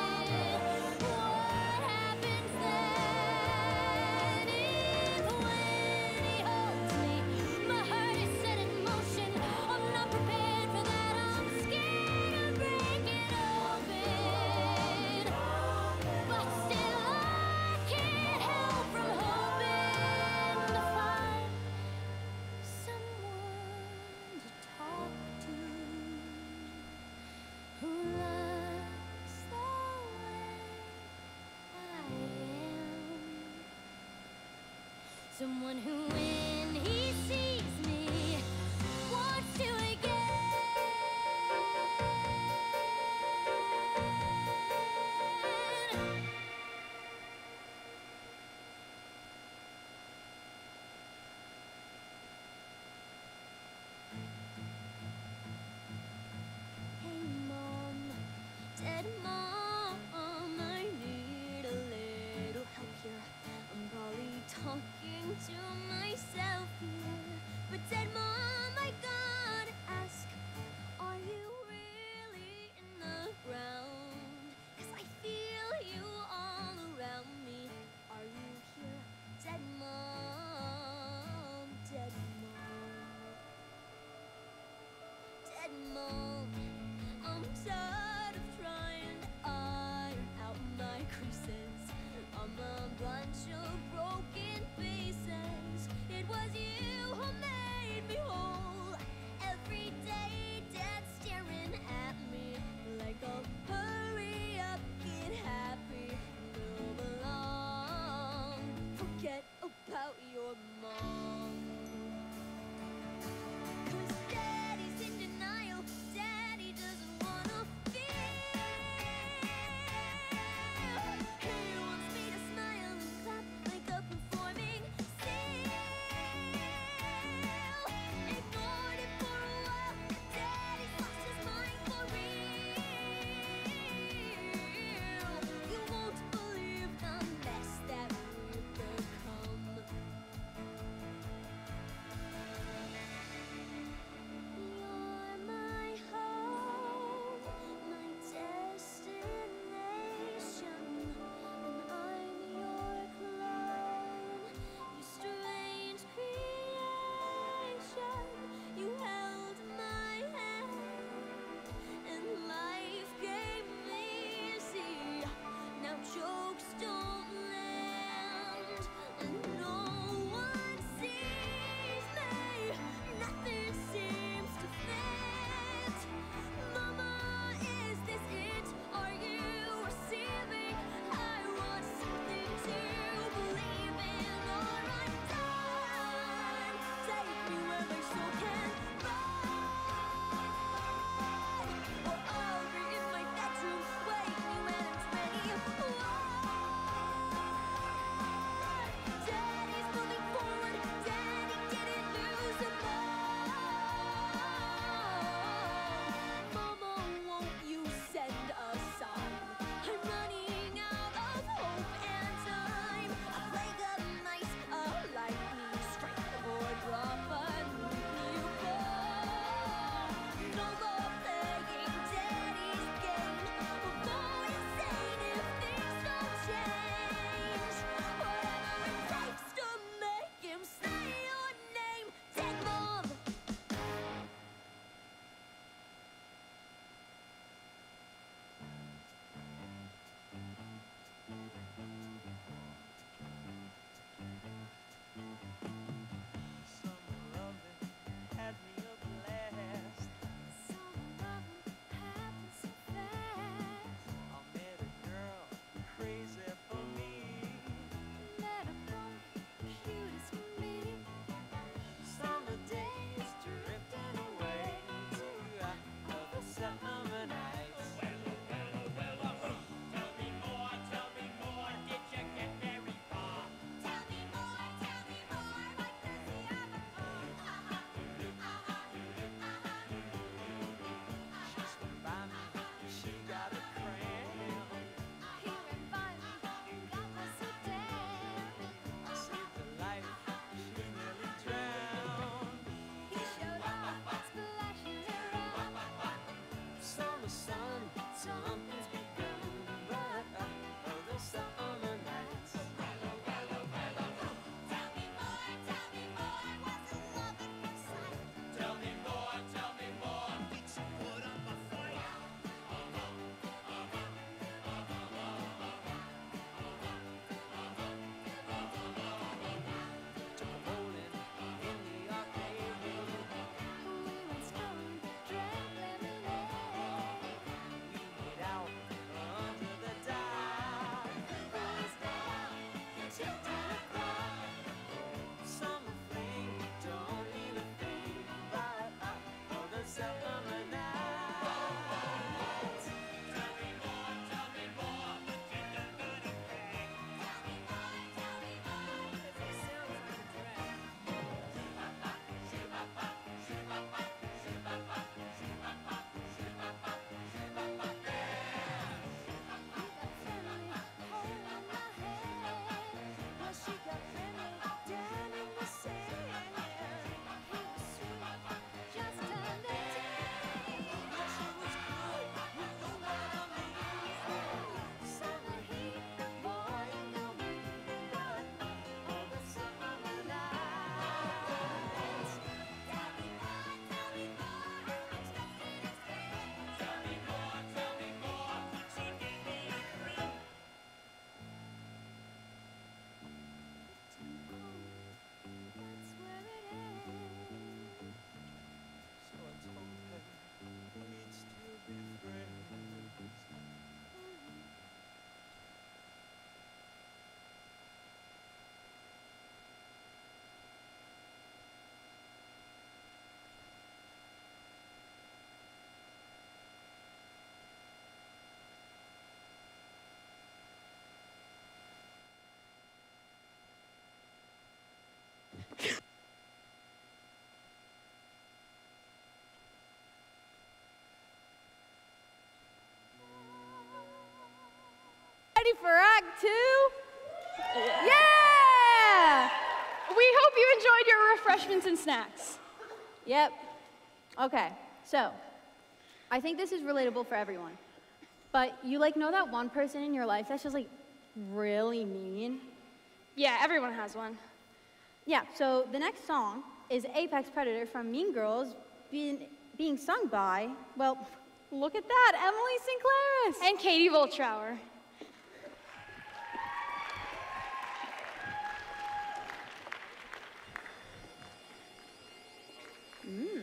What happens then? If when he holds me, my heart is set in motion. I'm not prepared for that. I'm scared of breaking open. But still I can't help from hoping to find someone to talk to who likes the way I am. Someone who, when he sees me, wants to again. Hey Mom, Dad, Mom, I need a little help here. I'm probably talking to myself here. But Dad, Mom, I gotta ask, are you really in the ground? 'Cause I feel you all around me. Are you here, Dad, Mom, Dad, Mom? Dead Mom, I'm tired of trying to iron out my creases. I'm a bunch of broken pieces. It was you who made me whole. for Act Two? Yeah! We hope you enjoyed your refreshments and snacks. Yep. Okay, so I think this is relatable for everyone. But you like know that one person in your life that's just like really mean? Yeah, everyone has one. Yeah, so the next song is Apex Predator from Mean Girls being, being sung by, well, look at that, Emily Sinclairis. And Katie Voltrower. Mm.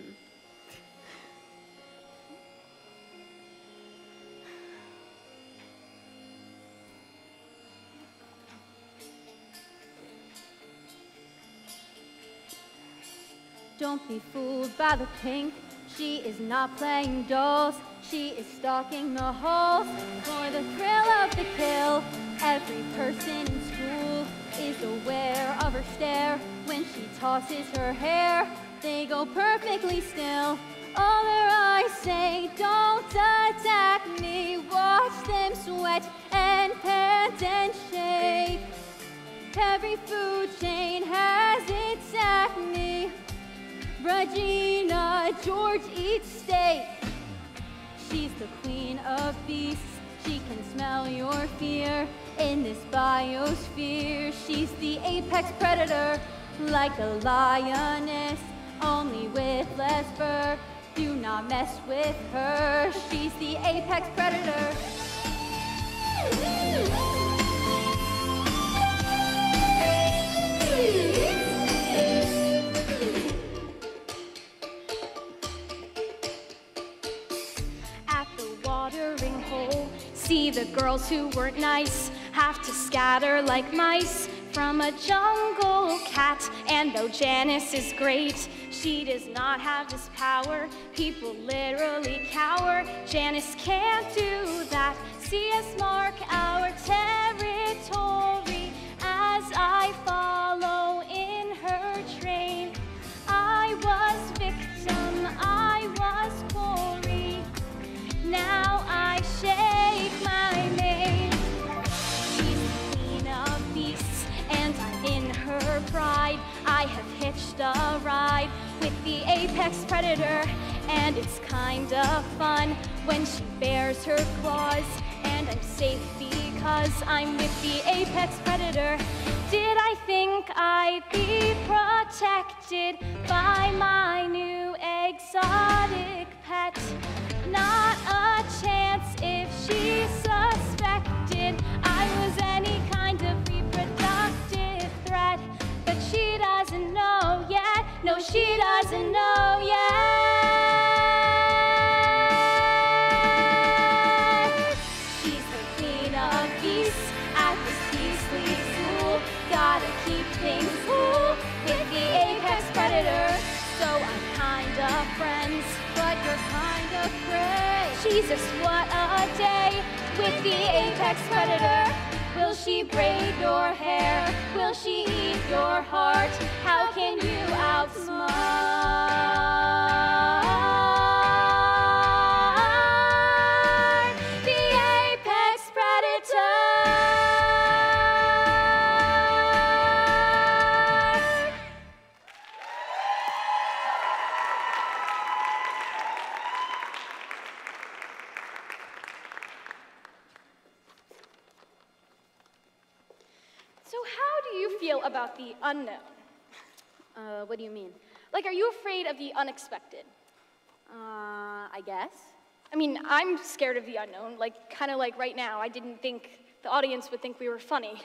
Don't be fooled by the pink. She is not playing dolls. She is stalking the halls for the thrill of the kill. Every person in school is aware of her stare. When she tosses her hair, they go perfectly still. All their eyes say, don't attack me. Watch them sweat and pant and shake. Every food chain has its acne. Regina George eats steak. She's the queen of beasts. She can smell your fear in this biosphere. She's the apex predator, like a lioness, only with less fur. Do not mess with her. She's the apex predator. At the watering hole, see the girls who weren't nice have to scatter like mice from a jungle cat. And though Janice is great, she does not have this power. People literally cower. Janice can't do that. See us mark our territory as I follow in her train. I was victim, I was Corey. Now I shake my mane. She's the queen of beasts, and I'm in her pride. I have hitched a ride with the apex predator, and it's kind of fun when she bares her claws. And I'm safe because I'm with the apex predator. Did I think I'd be protected by my new exotic pet? Not a chance if she suspected I was any kind of reproductive threat. But she doesn't know yet. No, she doesn't know yet. She's the queen of beasts at this beastly school. Gotta keep things cool with the apex predator. So I'm kind of friends, but you're kind of prey. Jesus, what a day with the apex predator. Will she braid your hair? Will she eat your heart? How can you outsmart the apex predator? So how do you feel about the unknown? Uh, what do you mean? Like, are you afraid of the unexpected? Uh, I guess. I mean, I'm scared of the unknown, like, kind of like right now. I didn't think the audience would think we were funny.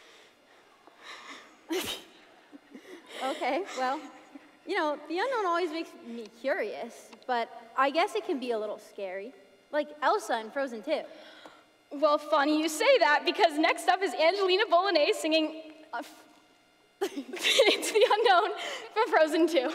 Okay, well, you know, the unknown always makes me curious, but I guess it can be a little scary. Like Elsa in Frozen two. Well, funny you say that, because next up is Angelina Bolognese singing uh, Into the Unknown from Frozen two.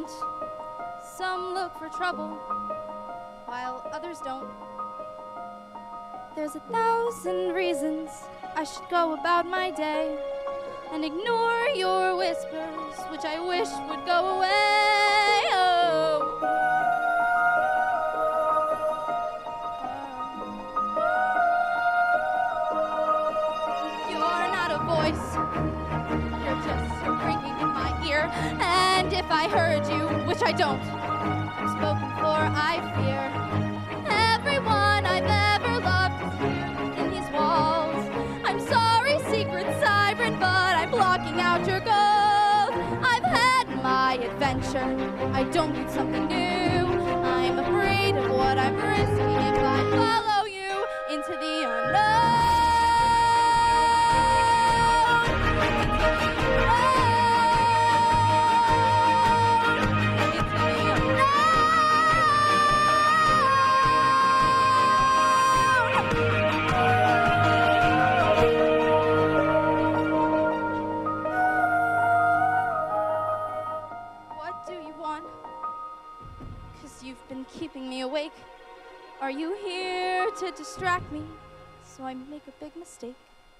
don't. Some look for trouble, while others don't. There's a thousand reasons I should go about my day and ignore your whispers, which I wish would go away. Oh. You're not a voice, you're just ringing in my ear. And if I heard you, which I don't, I'm spoken for, I fear. Everyone I've ever loved is here within these walls. I'm sorry, secret siren, but I'm blocking out your gold. I've had my adventure, I don't need something new. I'm afraid of what I'm risking if I follow you into the unknown. Keeping me awake. Are you here to distract me so I make a big mistake?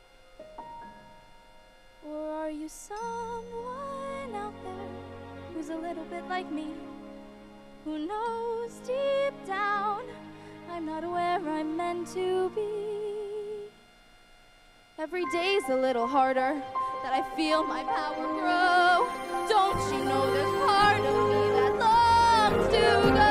Or are you someone out there who's a little bit like me, who knows deep down I'm not where I'm meant to be? Every day's a little harder, that I feel my power grow. Don't you know there's part of me that longs to go?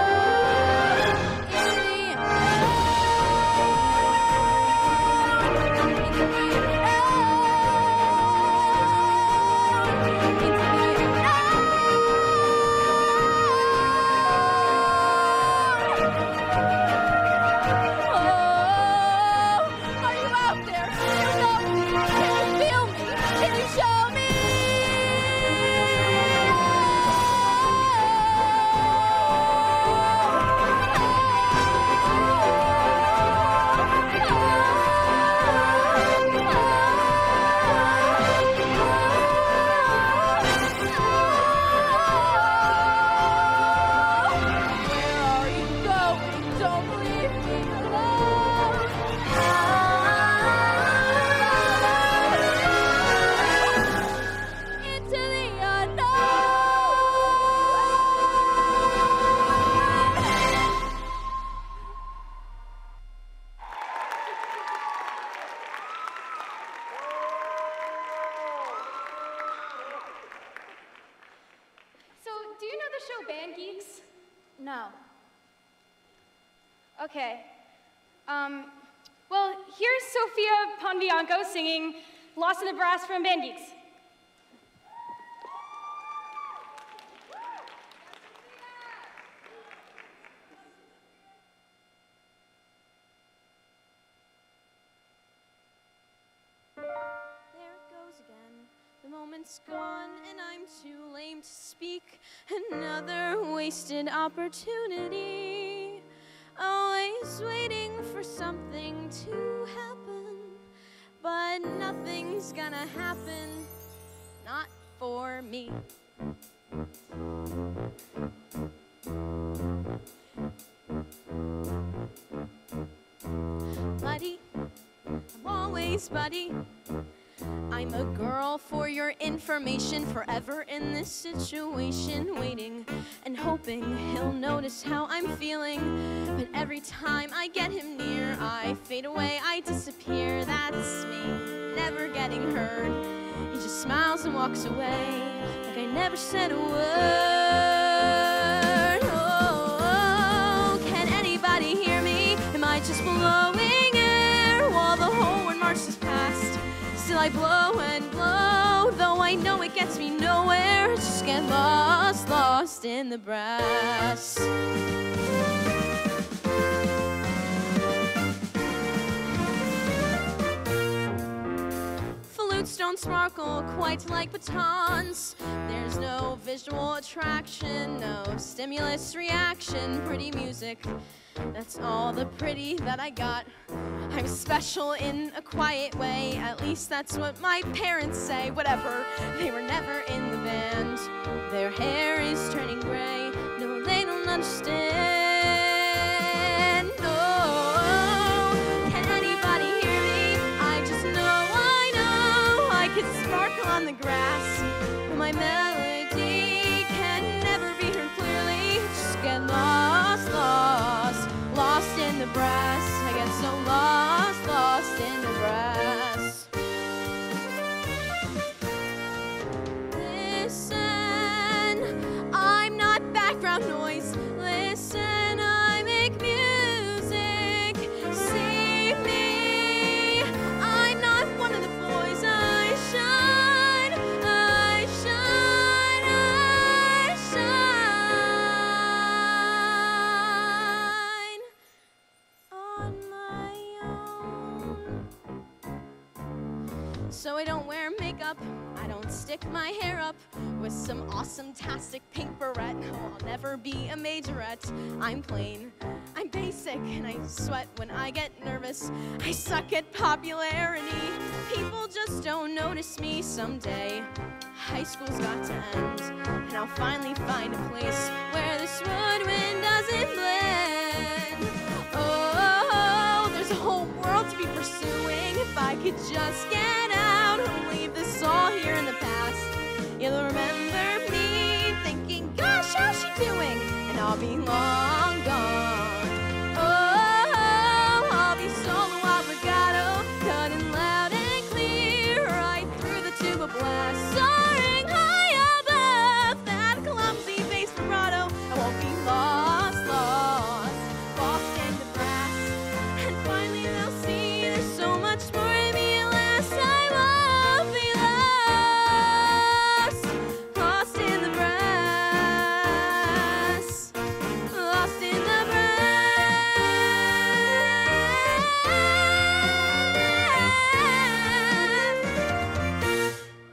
Okay. Um, well, here's Sophia Ponbianco singing Lost in the Brass from Band Geeks. There it goes again. The moment's gone and I'm too lame to speak. Another wasted opportunity. Always waiting for something to happen, but nothing's gonna happen, not for me. Buddy, I'm always buddy. I'm a girl for your information, forever in this situation, waiting and hoping he'll notice how I'm feeling. But every time I get him near, I fade away, I disappear. That's me, never getting heard. He just smiles and walks away, like I never said a word. Oh, oh, can anybody hear me? Am I just blowing air while the whole world marches past? Still I blow and blow, though I know it gets me nowhere. Just get lost, lost in the brass. Flutes Words don't sparkle quite like batons. There's no visual attraction, no stimulus reaction. Pretty music, that's all the pretty that I got. I'm special in a quiet way, at least that's what my parents say. Whatever, they were never in the band. Their hair is turning gray, no, they don't understand. No, can anybody hear me? I just know, I know, I could sparkle on the grass. My melody can never be heard clearly. Just get lost, lost, lost in the brass. I get so lost, lost in the brass. Listen, I'm not background noise. Listen, I make music. See me, I'm not one of the boys. I shine, I shine, I shine on my own. So I don't wear makeup, I don't stick my hair up with some awesome-tastic pink barrette. No, I'll never be a majorette. I'm plain, I'm basic, and I sweat when I get nervous. I suck at popularity, people just don't notice me. Someday, high school's got to end, and I'll finally find a place where this woodwind doesn't blend. Oh, there's a whole world to be pursuing. If I could just get out and leave this all here in the past, you'll remember me thinking, gosh, how's she doing? And I'll be long gone. Oh, I'll be solo obligato, cutting loud and clear right through the tuba blast, soaring high above that clumsy bass vibrato. I won't be lost, lost, lost in the brass. And finally they'll see there's so much more to me. At last I won't be lost, lost in the brass, lost in the brass.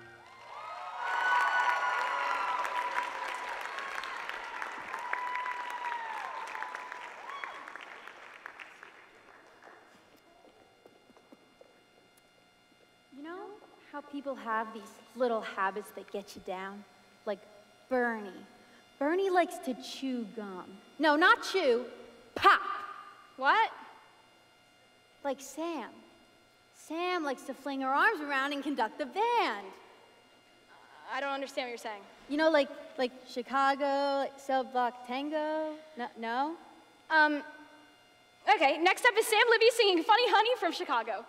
You know how people have these little habits that get you down? Like Bernie. Bernie likes to chew gum. No, not chew, pop. What? Like Sam. Sam likes to fling her arms around and conduct the band. I don't understand what you're saying. You know, like like Chicago, like Cell Block Tango? No? no? Um, okay, next up is Sam Libby singing Funny Honey from Chicago.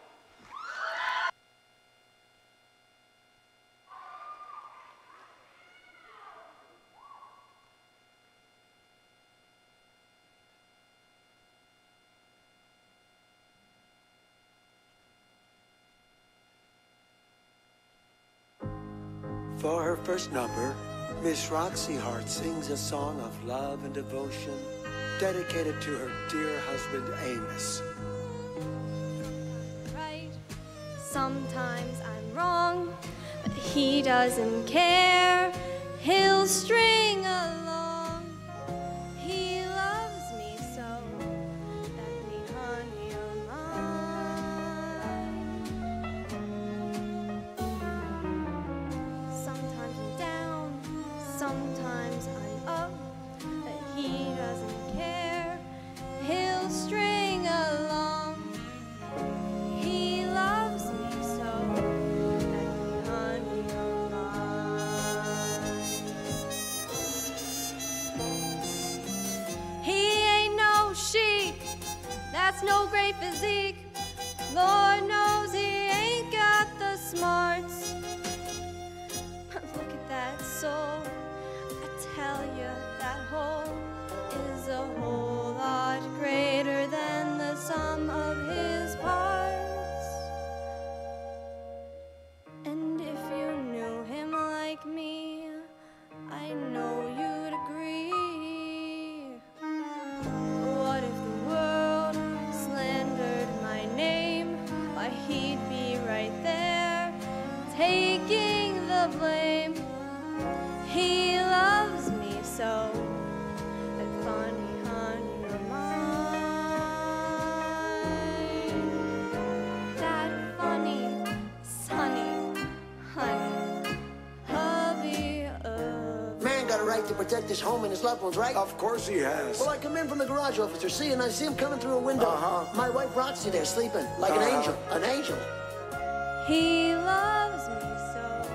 For her first number, Miss Roxy Hart sings a song of love and devotion dedicated to her dear husband, Amos. Right. Sometimes I'm wrong, but he doesn't care. He'll string along. He loves me so. Let me honey on mine. Sometimes I'm down, sometimes I'm up, but he doesn't care. He'll string along. He loves me so. Let me honey on mine. right to protect his home and his loved ones, right? Of course he has. Well, I come in from the garage, officer, see, and I see him coming through a window. Uh-huh. My wife Roxy there sleeping, like an Uh-huh. angel, an angel. He loves me so,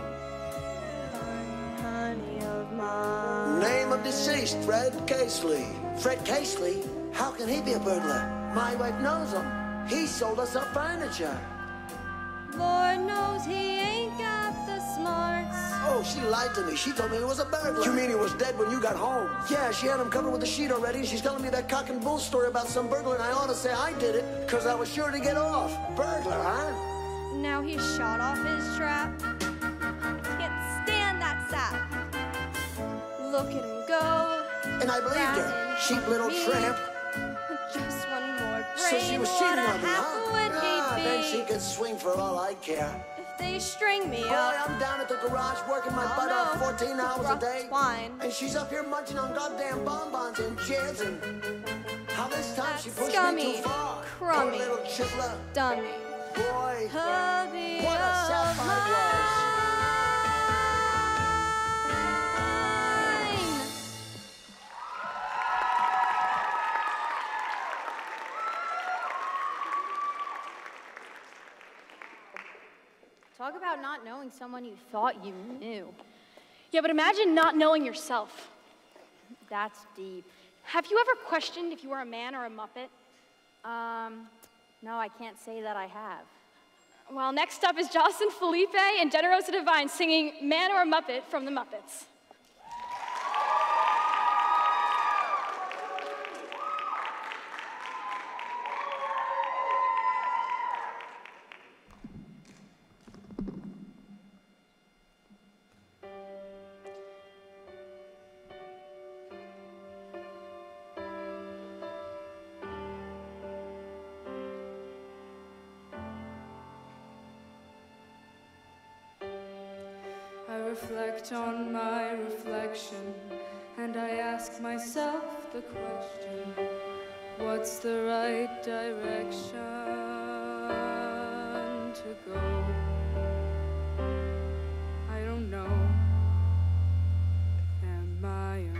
honey of mine. Name of deceased, Fred Casely. Fred Casely? How can he be a burglar? My wife knows him. He sold us our furniture. Lord knows he ain't got the smarts. Oh, she lied to me. She told me he was a burglar. You mean he was dead when you got home? Yeah, she had him covered with a sheet already, and she's telling me that cock and bull story about some burglar, and I ought to say I did it, because I was sure to get off. Burglar, huh? Now he's shot off his trap. Can't stand that sap. Look at him go. And I believed her. Ratting Cheap little me. tramp. Just one more brain. So she was cheating what a on me, half huh? would he Ah, be then she could swing for all I care. if they string me Boy, up? I'm down at the garage working my Oh, butt off no. fourteen hours a Rough day. twine. And she's up here munching on goddamn bonbons and jizz and how this time she pushed scummy, me too far. crummy, Poor little chipper. dummy. Boy, Hubby what a sapphire glass. Talk about not knowing someone you thought you knew. Yeah, but imagine not knowing yourself. That's deep. Have you ever questioned if you were a man or a Muppet? Um, no, I can't say that I have. Well, next up is Jocelyn Felipe and Generosa Divine singing Man or a Muppet from the Muppets. I reflect on my reflection, and I ask myself the question, what's the right direction to go? I don't know. Am I a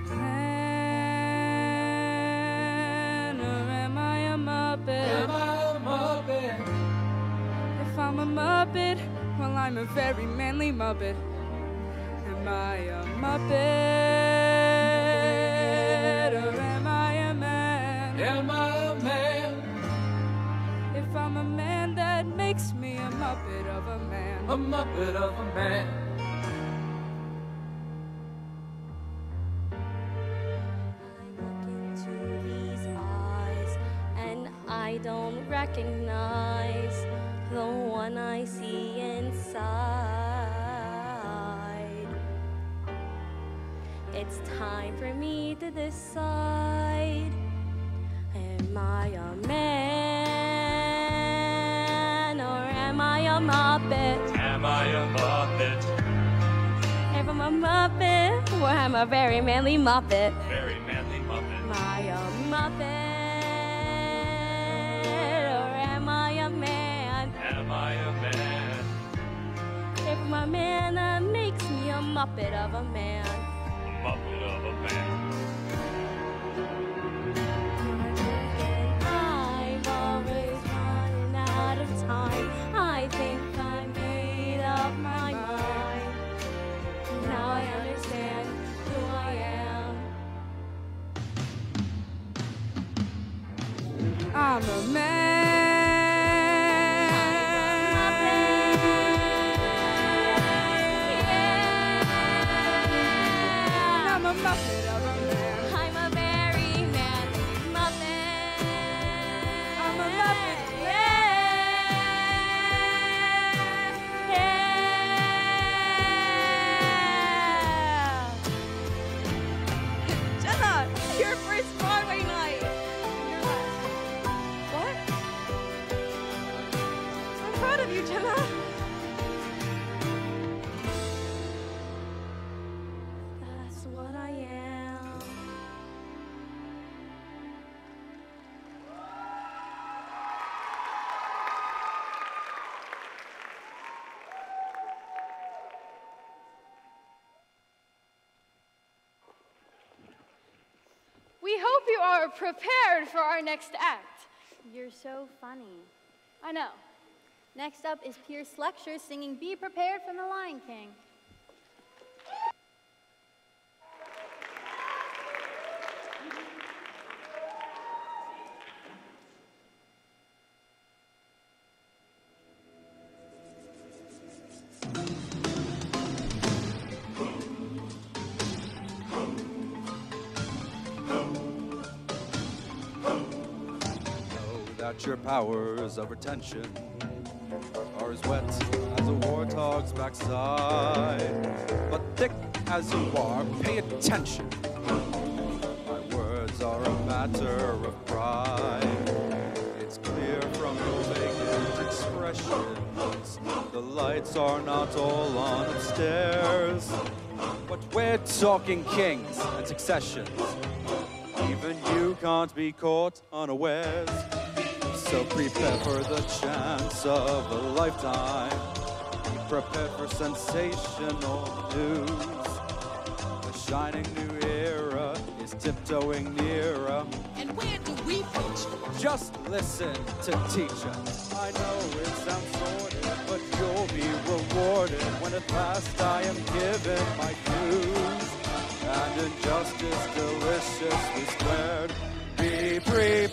man, or am I a Muppet? Am I a Muppet? If I'm a Muppet, well, I'm a very manly Muppet. Am I a Muppet, or am I a man? Am I a man? If I'm a man, that makes me a Muppet of a man. A Muppet of a man. Into these eyes, and I don't recognize the one I see inside. It's time for me to decide. Am I a man, or am I a Muppet? Am I a Muppet? If I'm a Muppet, well, I'm a very manly Muppet. Very manly Muppet. Am I a Muppet, or am I a man? Am I a man? If I'm a man, that makes me a Muppet of a man. A Muppet of a man. I'm always running out of time. I think I made up my mind. Now I understand who I am. I'm a man. I'm a Muppet of a man. I'm a very manly Muppet. I'm a Muppet. Yeah. Yeah. Jenna, your first Broadway night. You're last. What? hope you are prepared for our next act. You're so funny. I know. Next up is Pierce Lecture singing Be Prepared from The Lion King. That your powers of retention are as wet as a warthog's backside. But thick as you are, pay attention. My words are a matter of pride. It's clear from your vacant expressions. The lights are not all on upstairs. But we're talking kings and successions. Even you can't be caught unawares. So prepare for the chance of a lifetime. Prepare for sensational news. The shining new era is tiptoeing nearer. And where do we put you? Just listen to teacher. I know it sounds sordid, but you'll be rewarded when at last I am given my dues. And injustice deliciously squared. Be prepared.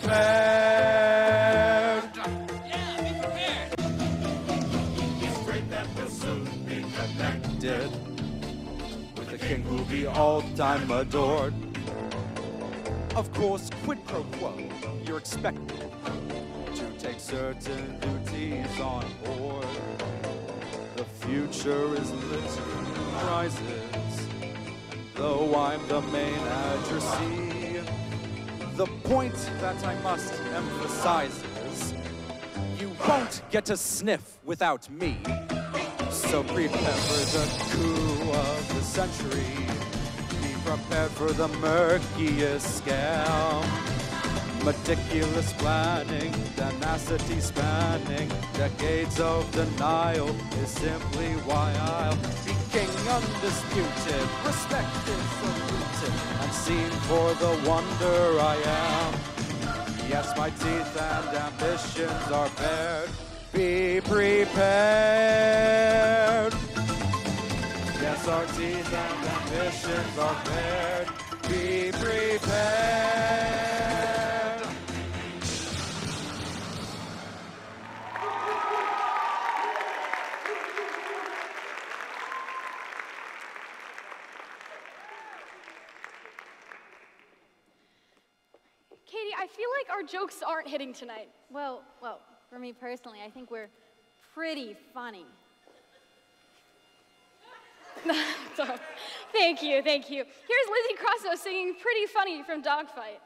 Yeah, be prepared. It's great that we'll soon be connected With a king who'll be all-time adored. Of course, quid pro quo, you're expected to take certain duties on board. The future is lit with prizes, and though I'm the main addressee, the point that I must emphasize is you won't get to sniff without me. So prepare for the coup of the century. Be prepared for the murkiest scam. Meticulous planning, tenacity spanning, decades of denial is simply why I'll be king undisputed. Respect is saluted and seen for the wonder I am. Yes, my teeth and ambitions are bared. Be prepared. Yes, our teeth and ambitions are bared. Be prepared. Katie, I feel like our jokes aren't hitting tonight. Well, well, for me personally, I think we're pretty funny. Thank you, thank you. Here's Lizzie Crosso singing Pretty Funny from Dogfight.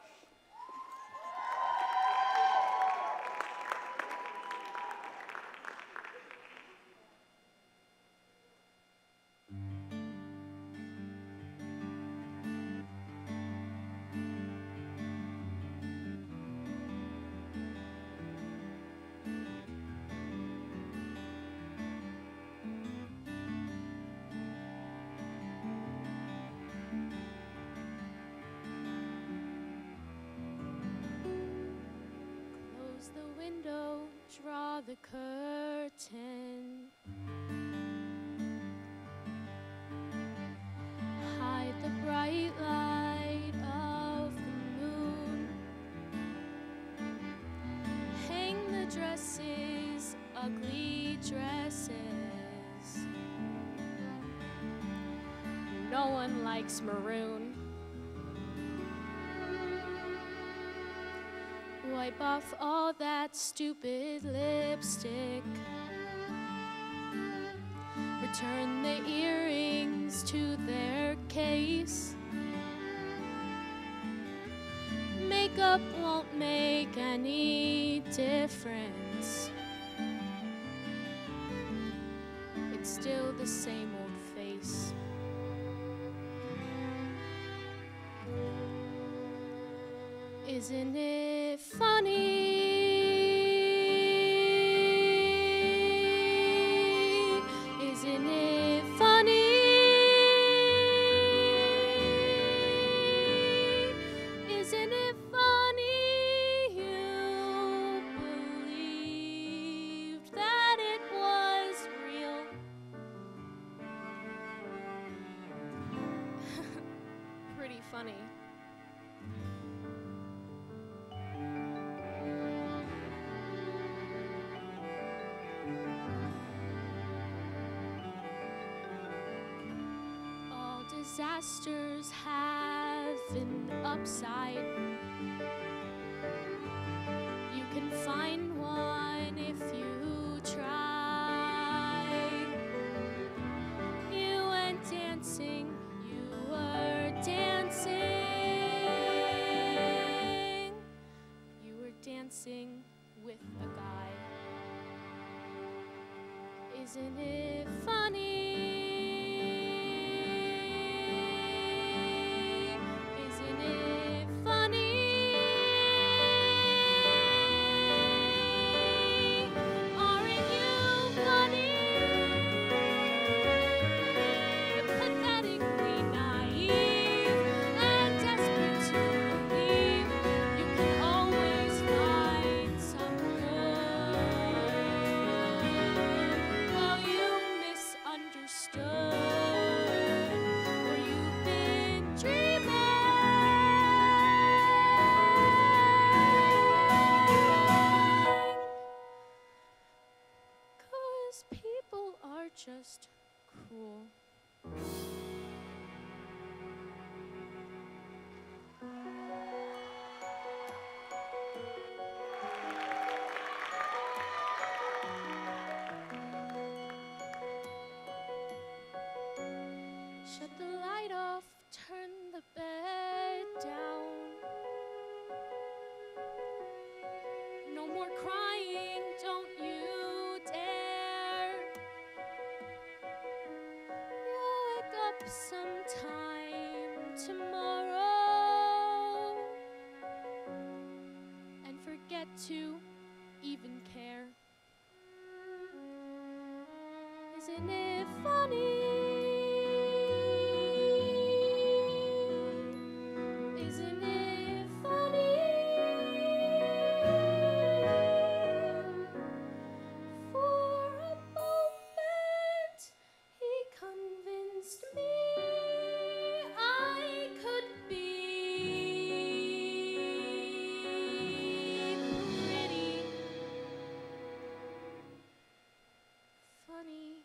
Close the window, draw the curtain. Hide the bright light of the moon. Hang the dresses, ugly dresses. No one likes maroon. Wipe off all that stupid lipstick. Return the earrings to their case. Makeup won't make any difference. It's still the same old face. Isn't it funny? Isn't it funny? Isn't it funny. All disasters have an upside. You can find one if you try. You went dancing, you were dancing. You were dancing with a guy. Isn't it funny? Isn't it funny? Aren't you funny? Pathetically naive and desperate to believe you can always find some good. Well, you misunderstood, or you've been dreaming. 'Cause people are just cruel. Shut the light off, turn the bed down. No more crying, don't you dare. You'll wake up sometime tomorrow and forget to even care. Isn't it funny? Isn't it funny? For a moment, he convinced me I could be pretty funny.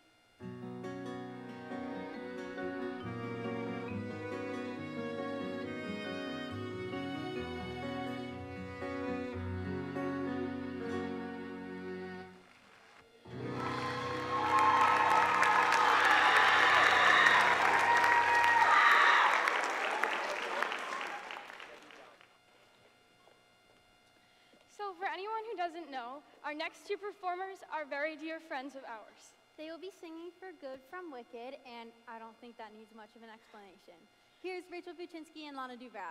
So for anyone who doesn't know, our next two performers are very dear friends of ours. They will be singing for good from Wicked, and I don't think that needs much of an explanation. Here's Rachel Buczynski and Lana Dubrow.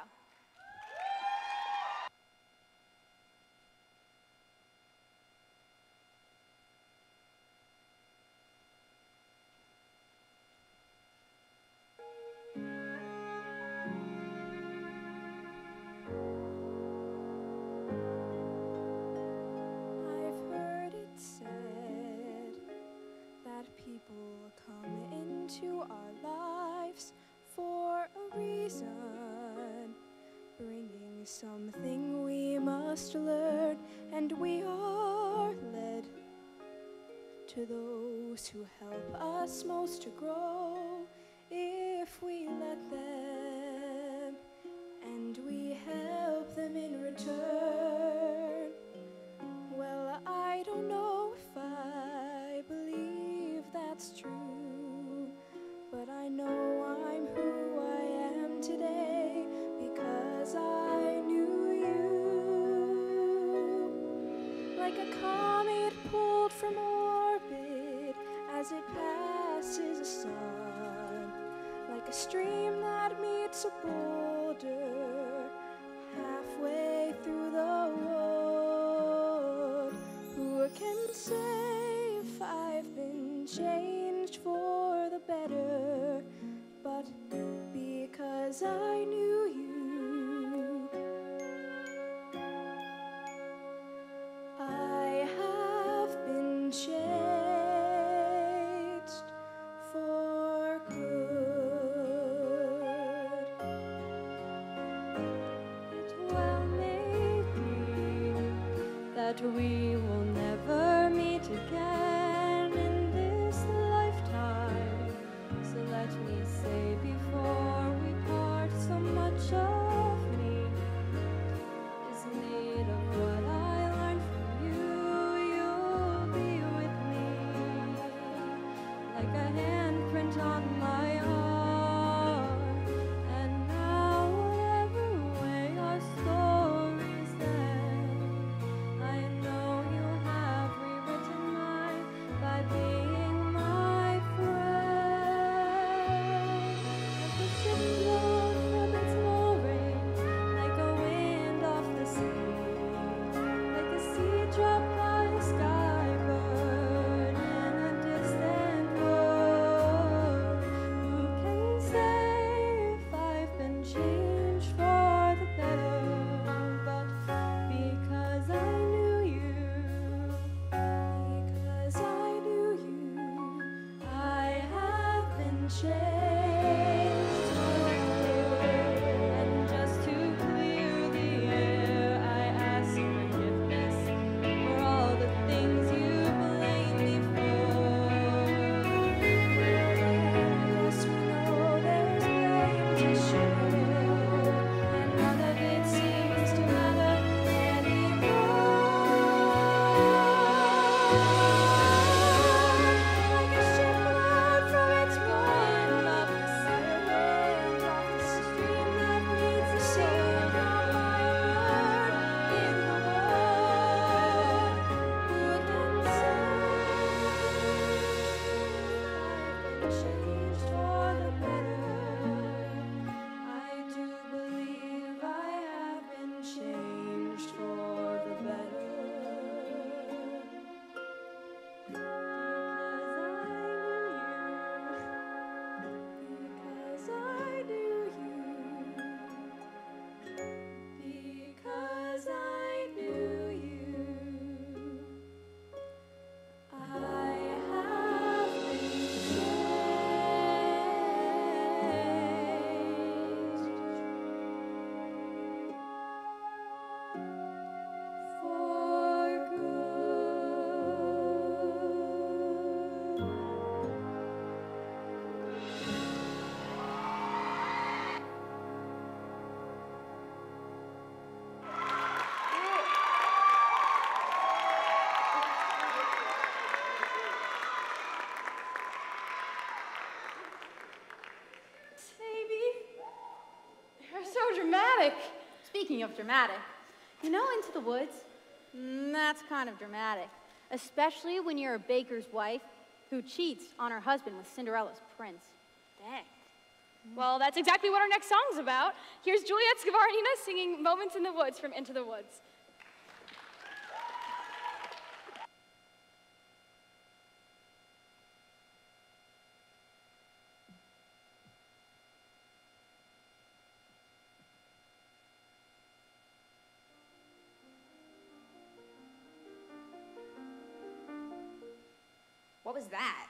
I've heard it said that people come into our lives for a reason, bringing something we must learn, and we are led to those who help us most to grow if we let them, and we help them in return. Well, I don't know if I believe that's true, but I know I'm who I am today because I knew you. Like a comet pulled from orbit as it passes a sun, like a stream that meets a boulder halfway through the wood. Who can say if I've been changed for the better? But because I knew you, I have been changed for good. we will never meet again in this lifetime. So let me say before we part, so much of me is made of what I learned from you. You'll be with me like a handprint on my heart. And now whatever way our stories end, I know you have rewritten mine by being my friend. Like a ship blown from its moorings, like a wind off the sea, like a sea drop by a skybird in a distant wood. Who can say if I've been changed for the better? But because I knew you, because I knew you, I have been changed for good. And just to clear the air, I ask forgiveness for all the things you blame me for. Yes, we know there's blame to share, and none of it seems to matter anymore. Like a ship blown from its wind off the sand, off the stream that meets the shore. In the world, who can say I've been changed for the better? I do believe I have been changed for the better. Because I knew you. Because I knew you. I have been changed for Baby, you're so dramatic. Speaking of dramatic, you know Into the Woods? Mm, that's kind of dramatic, especially when you're a baker's wife who cheats on her husband with Cinderella's prince. Dang. Well, that's exactly what our next song's about. Here's Juliet Scavarnina singing Moments in the Woods from Into the Woods. What was that?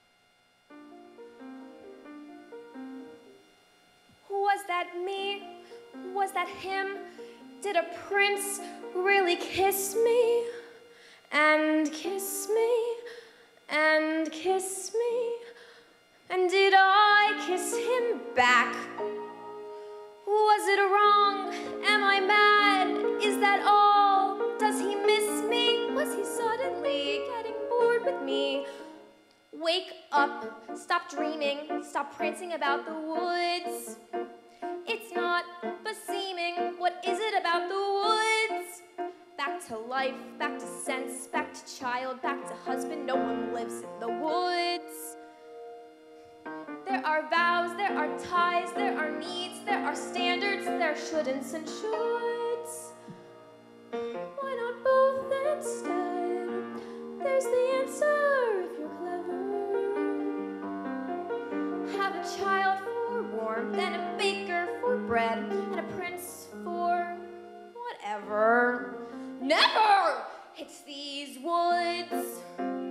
Was that me? Was that him? Did a prince really kiss me? And kiss me? And kiss me? And did I kiss him back? Was it wrong? Am I mad? Is that all? Does he miss me? Was he suddenly getting bored with me? Wake up, stop dreaming, stop prancing about the woods. It's not beseeming, what is it about the woods? Back to life, back to sense, back to child, back to husband, no one lives in the woods. There are vows, there are ties, there are needs, there are standards, there are shouldn'ts and shoulds. Why not both instead? There's the answer if you're clever. Have a child for warmth, and a baker for bread, and a prince for whatever. Never! It's these woods.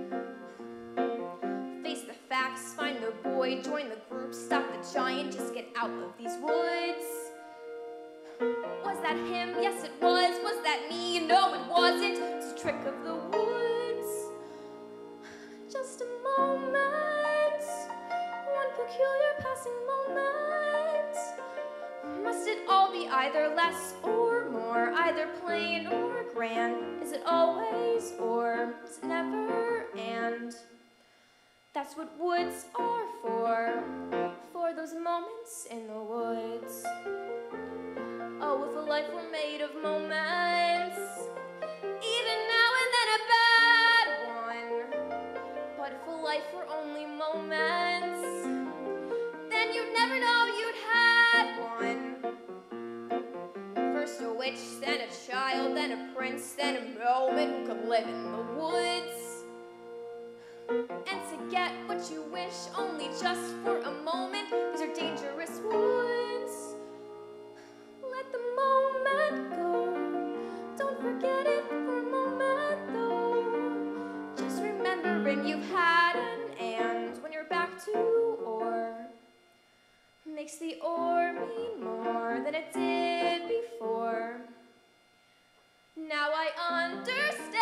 Face the facts, find the boy, join the group, stop the giant, just get out of these woods. Was that him? Yes, it was. Was that me? No, it wasn't. It's a trick of the woods. Just a moment, one peculiar passing moment. Must it all be either less or more, either plain or grand? Is it always or is it never? And that's what woods are for, for those moments in the woods. Oh, if a life were made of moments, even now and then a bad one. But if a life were only moments, then you'd never know you'd had one. First a witch, then a child, then a prince, then a Roman who could live in the woods. And to get what you wish, only just for a moment, these are dangerous woods. Let the moment go, don't forget it for a moment though. Just remembering you've had an and when you're back to or makes the or mean more than it did before. Now I understand,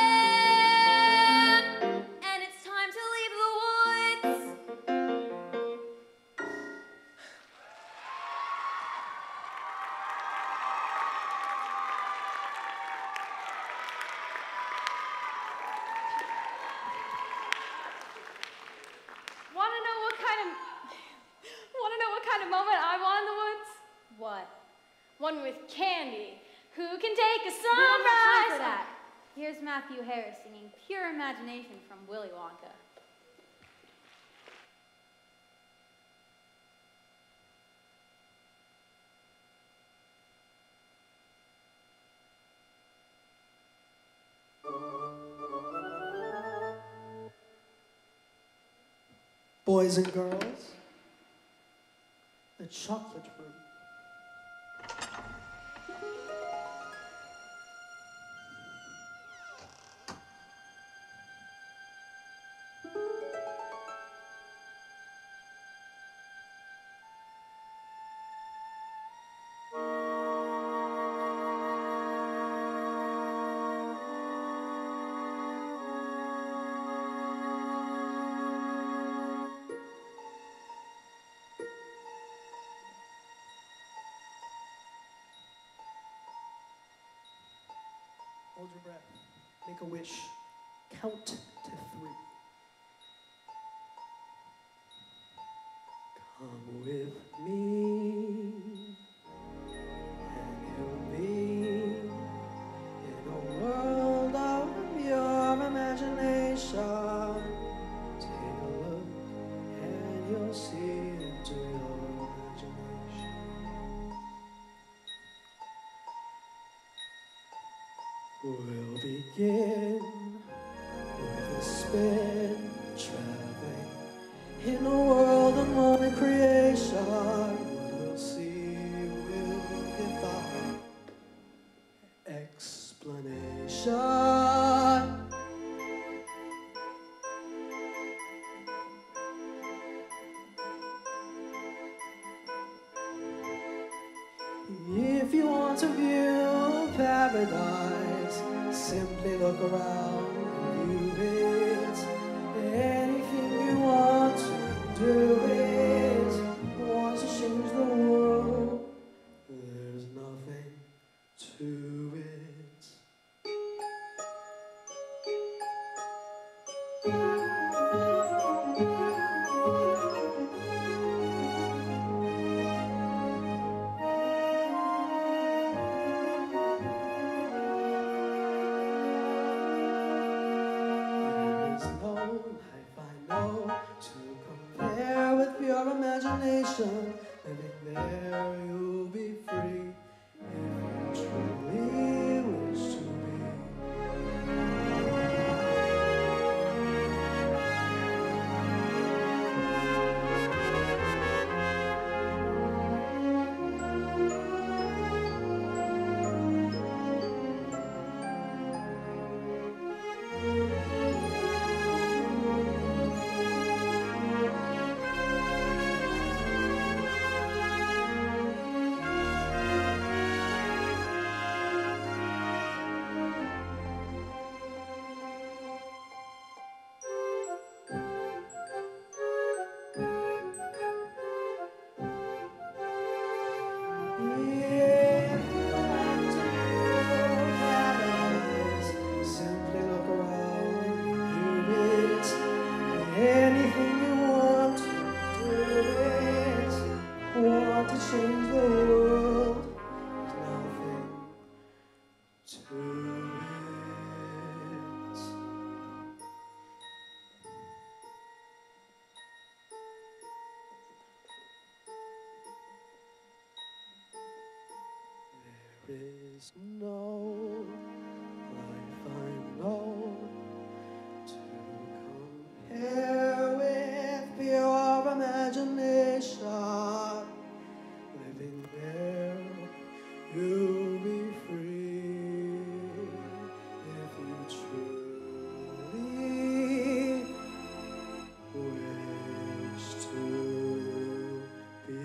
and it's time to leave the woods. Want to know what kind of want to know what kind of moment I want in the woods? What? One with candy. Who can take a We don't have time sunrise? for that. Here's Matthew Harris singing Pure Imagination from Willy Wonka. Boys and girls, the chocolate room. Hold your breath. Make a wish. Count to three. Come with me, and you'll be in a world of your imagination. Take a look, and you'll see into your imagination. We'll begin with a spin, traveling in a world of only creation. What we'll see will give our explanation. If you want to view paradise, simply look around and view it. Anything you want to do it. Want to change the world, there's nothing to it. Imagination, living there you'll be free if you truly wish to be. If you want to paradise, simply look around. You it. Anything you want to do it. Want to change the world. There's nothing to it. There is no life I know to compare with pure imagination. Living there, you'll be free if you truly wish to be.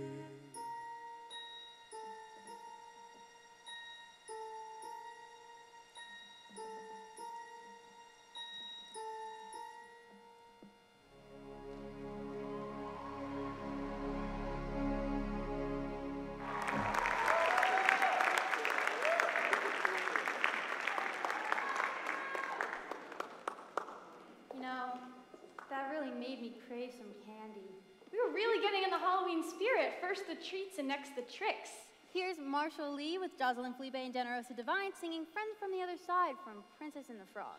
You know, that really made me crave some candy. We were really getting in the Halloween spirit. First the treats and next the tricks. Here's Marshall Lee with Jocelyn Felipe and Generosa Divine singing Friends from the Other Side from Princess and the Frog.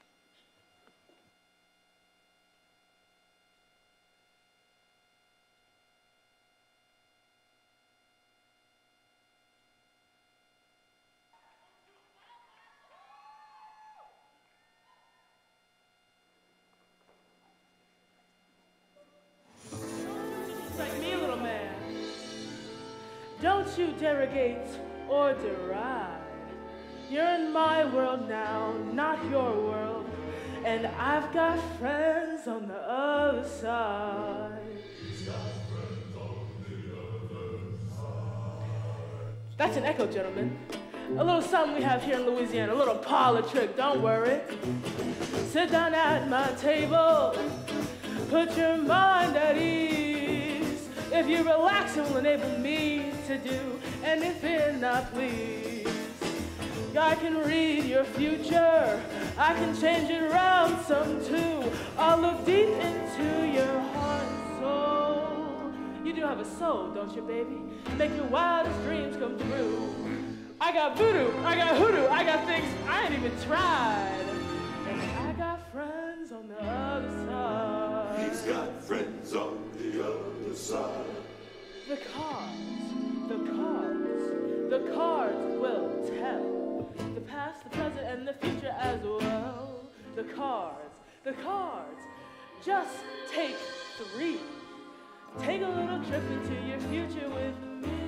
Like me, little man. Don't you derogate or deride. You're in my world now, not your world. And I've got friends on the other side. That's an echo, gentlemen. A little something we have here in Louisiana, a little parlor trick, don't worry. Sit down at my table, put your mind at ease. If you relax, it will enable me to do anything I please. I can read your future, I can change it around some too. I'll look deep into your heart and soul. You do have a soul, don't you, baby? Make your wildest dreams come true. I got voodoo, I got hoodoo, I got things I ain't even tried. And I got friends on the other side. He's got friends on the other side. The cards, the cards, the cards will tell. The past, the present, and the future as well. The cards, the cards. Just take three. Take a little trip into your future with me.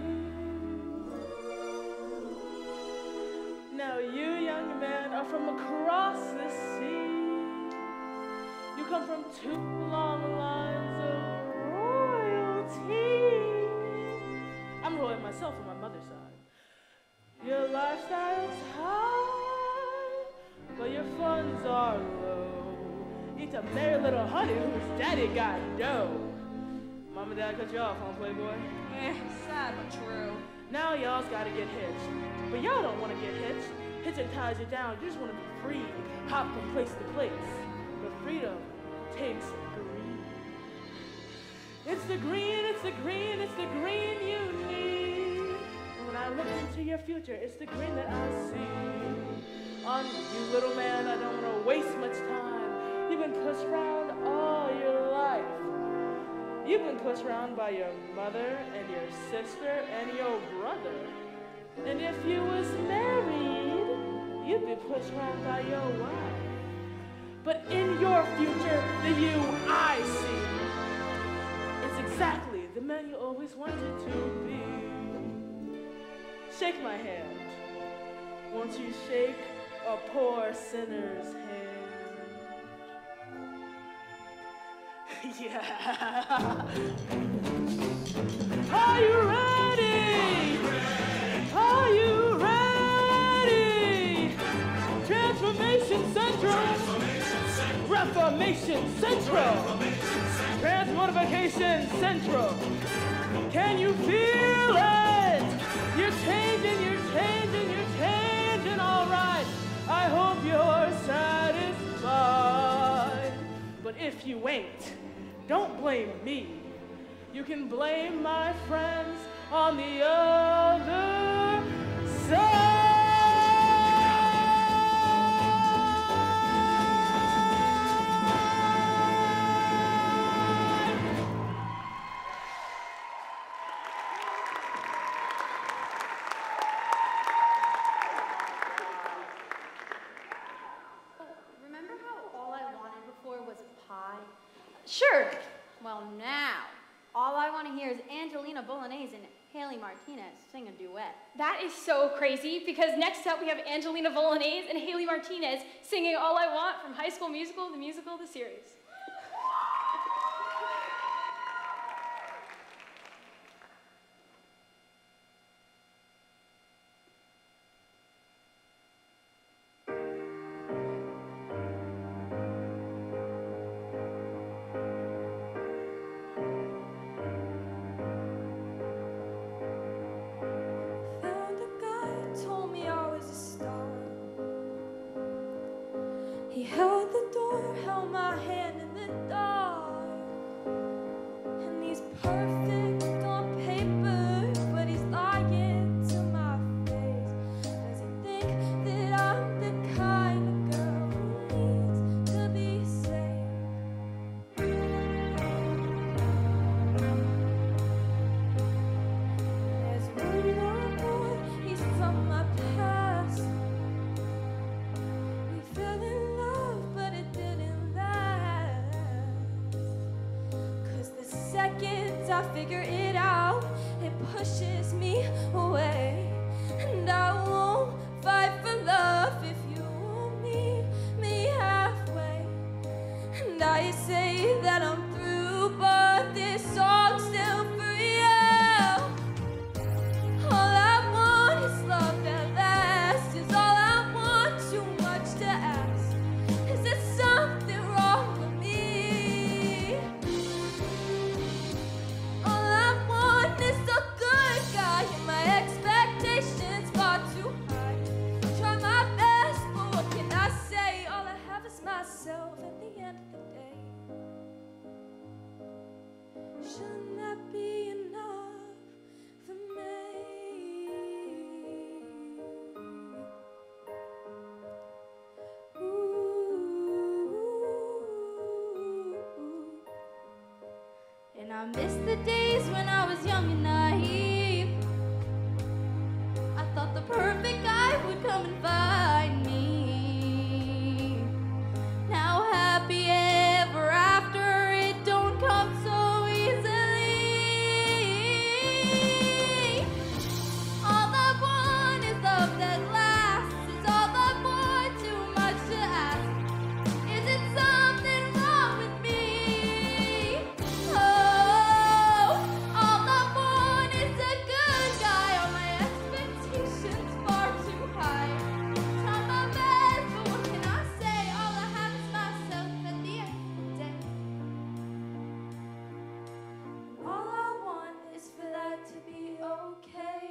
Now you, young man, are from across the sea. You come from two long lines of royalty. I'm royal myself on my mother's side. Your lifestyle's high, but your funds are low. Eat a merry little honey whose daddy got dough. Mom and dad cut you off, huh, Playboy? Eh, sad but true. Now y'all's gotta get hitched. But y'all don't wanna get hitched. Hitching ties you down, you just wanna be free. Hop from place to place. But freedom takes green. It's the green, it's the green, it's the green you need. When I look into your future, it's the green that I see. On you, little man, I don't want to waste much time. You've been pushed around all your life. You've been pushed around by your mother and your sister and your brother. And if you was married, you'd be pushed around by your wife. But in your future, the you I see is exactly the man you always wanted to be. Shake my hand. Won't you shake a poor sinner's hand? Yeah. Are you ready? Are you ready? Transformation Central. Reformation Central. Transmortification Central. Can you feel it? ain't, don't blame me. You can blame my friends on the other side. Remember how all I wanted before was pie? Sure. Well, now, all I want to hear is Angelina Bolognese and Haley Martinez sing a duet. That is so crazy, because next up we have Angelina Bolognese and Haley Martinez singing All I Want from High School Musical, the musical, the series. Found a guy, told me I was a star. He held the door, held my hand in the dark. And he's perfect on paper, but he's lying to my face. Does he think that I'm the kind of girl who needs to be saved? There's one more boy, he's from my past. We fell in love, but it didn't last. 'Cause the second I figure it out, it pushes me away. And I won't fight for love if you won't meet me halfway. And I say that I'm through, but this song's still for you. All I want is love that lasts. Is all I want too much to ask? Is there something wrong with me? All I want is a good guy, and my expectations far too high. Try my best, but what can I say? All I have is myself at the end of the day. Shouldn't that be enough for me? Ooh. And I miss the days when I was young and naive. I thought the perfect guy would come and find me. Now happy ever after, it don't come so easily. All I want is love that lasts. Is all I want too much to ask? Is it something wrong with me? Oh, all I want is a good guy. All my expectations far too high. Try my best, but what can I say? All I have is myself at the end of the day. All I want is for that to be okay.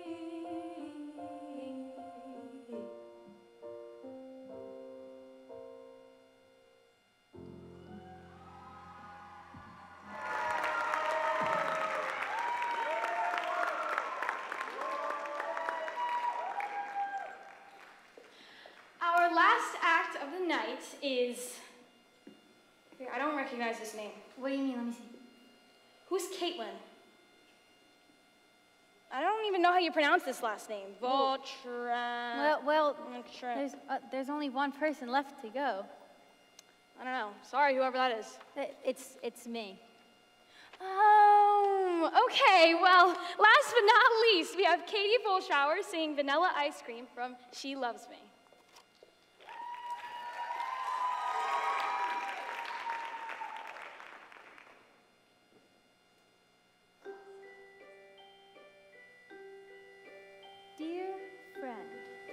Our last act of the night is. Here, I don't recognize this name. What do you mean? Let me see. Who's Caitlin? I don't even know how you pronounce this last name. Voltra. Well, well, there's, uh, there's only one person left to go. I don't know. Sorry, whoever that is. It- It's, it's me. Oh, okay. Well, last but not least, we have Katie Bolshower singing Vanilla Ice Cream from She Loves Me. Dear friend,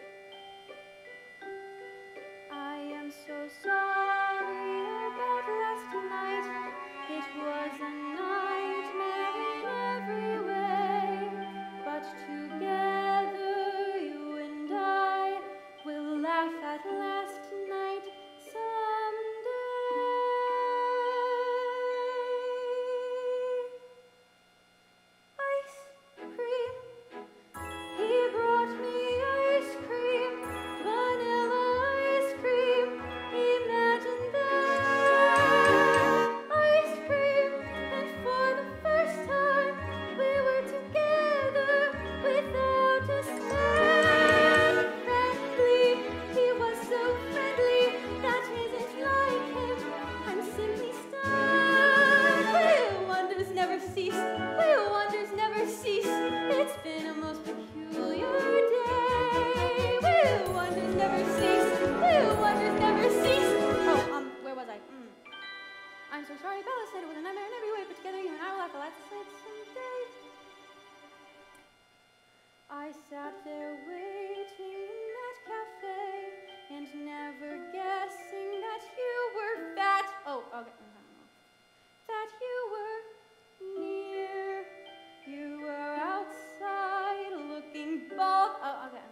I am so sorry about last night. It was a nightmare in every way. But together, you and I will laugh at last night someday. sat there waiting in that cafe and never guessing that you were fat. Oh, okay. That you were near. You were outside looking bald. Oh, okay.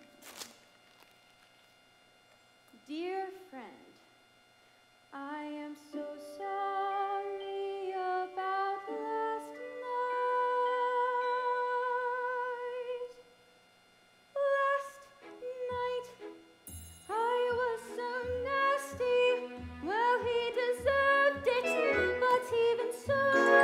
Dear friend, I am so sorry about last night. Last night, I was so nasty. Well, he deserved it, but even so,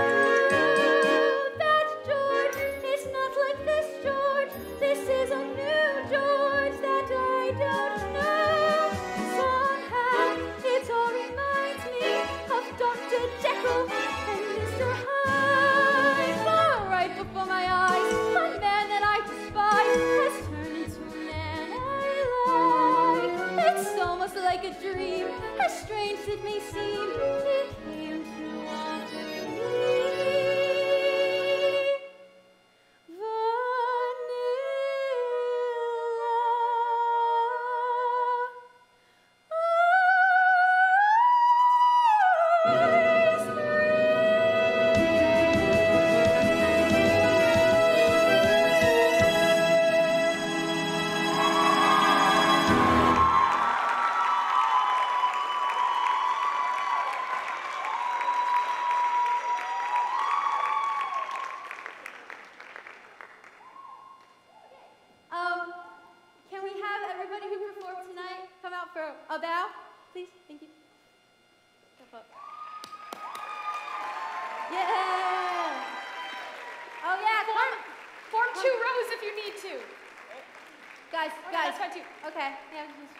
that George is not like this George. This is a new George that I don't know. Somehow, it all reminds me of Doctor Jekyll and Mister Hyde. For right before my eyes, a man that I despise has turned into a man I like. It's almost like a dream, as strange as it may seem. He came to offer me Um, can we have everybody who performed tonight come out for a bow, please? Thank you. Step up. Yeah. Oh yeah. Form, form Come. two rows if you need to. Guys, Okay, guys. that's fine too. Okay. Yeah. just-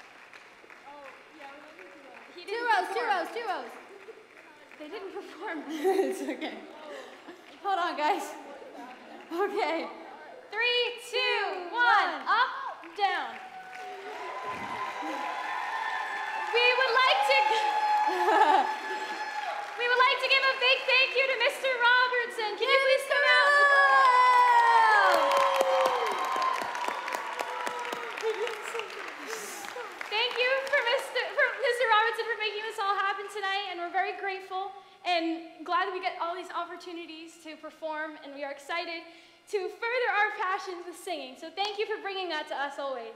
He Two didn't rows. Two perform. rows. Two rows. They didn't perform. It's okay. Hold on, guys. Okay. Three, two, one, up, down. We would like to we would like to give a big thank you to Mister Robertson. Can you please come out? Thank you for Mister for Mister Robertson for making this all happen tonight, and we're very grateful and glad that we get all these opportunities to perform, and we are excited to further our passions with singing. So thank you for bringing that to us always.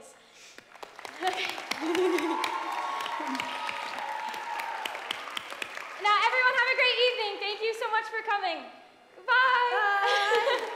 Now everyone have a great evening. Thank you so much for coming. Goodbye. Bye.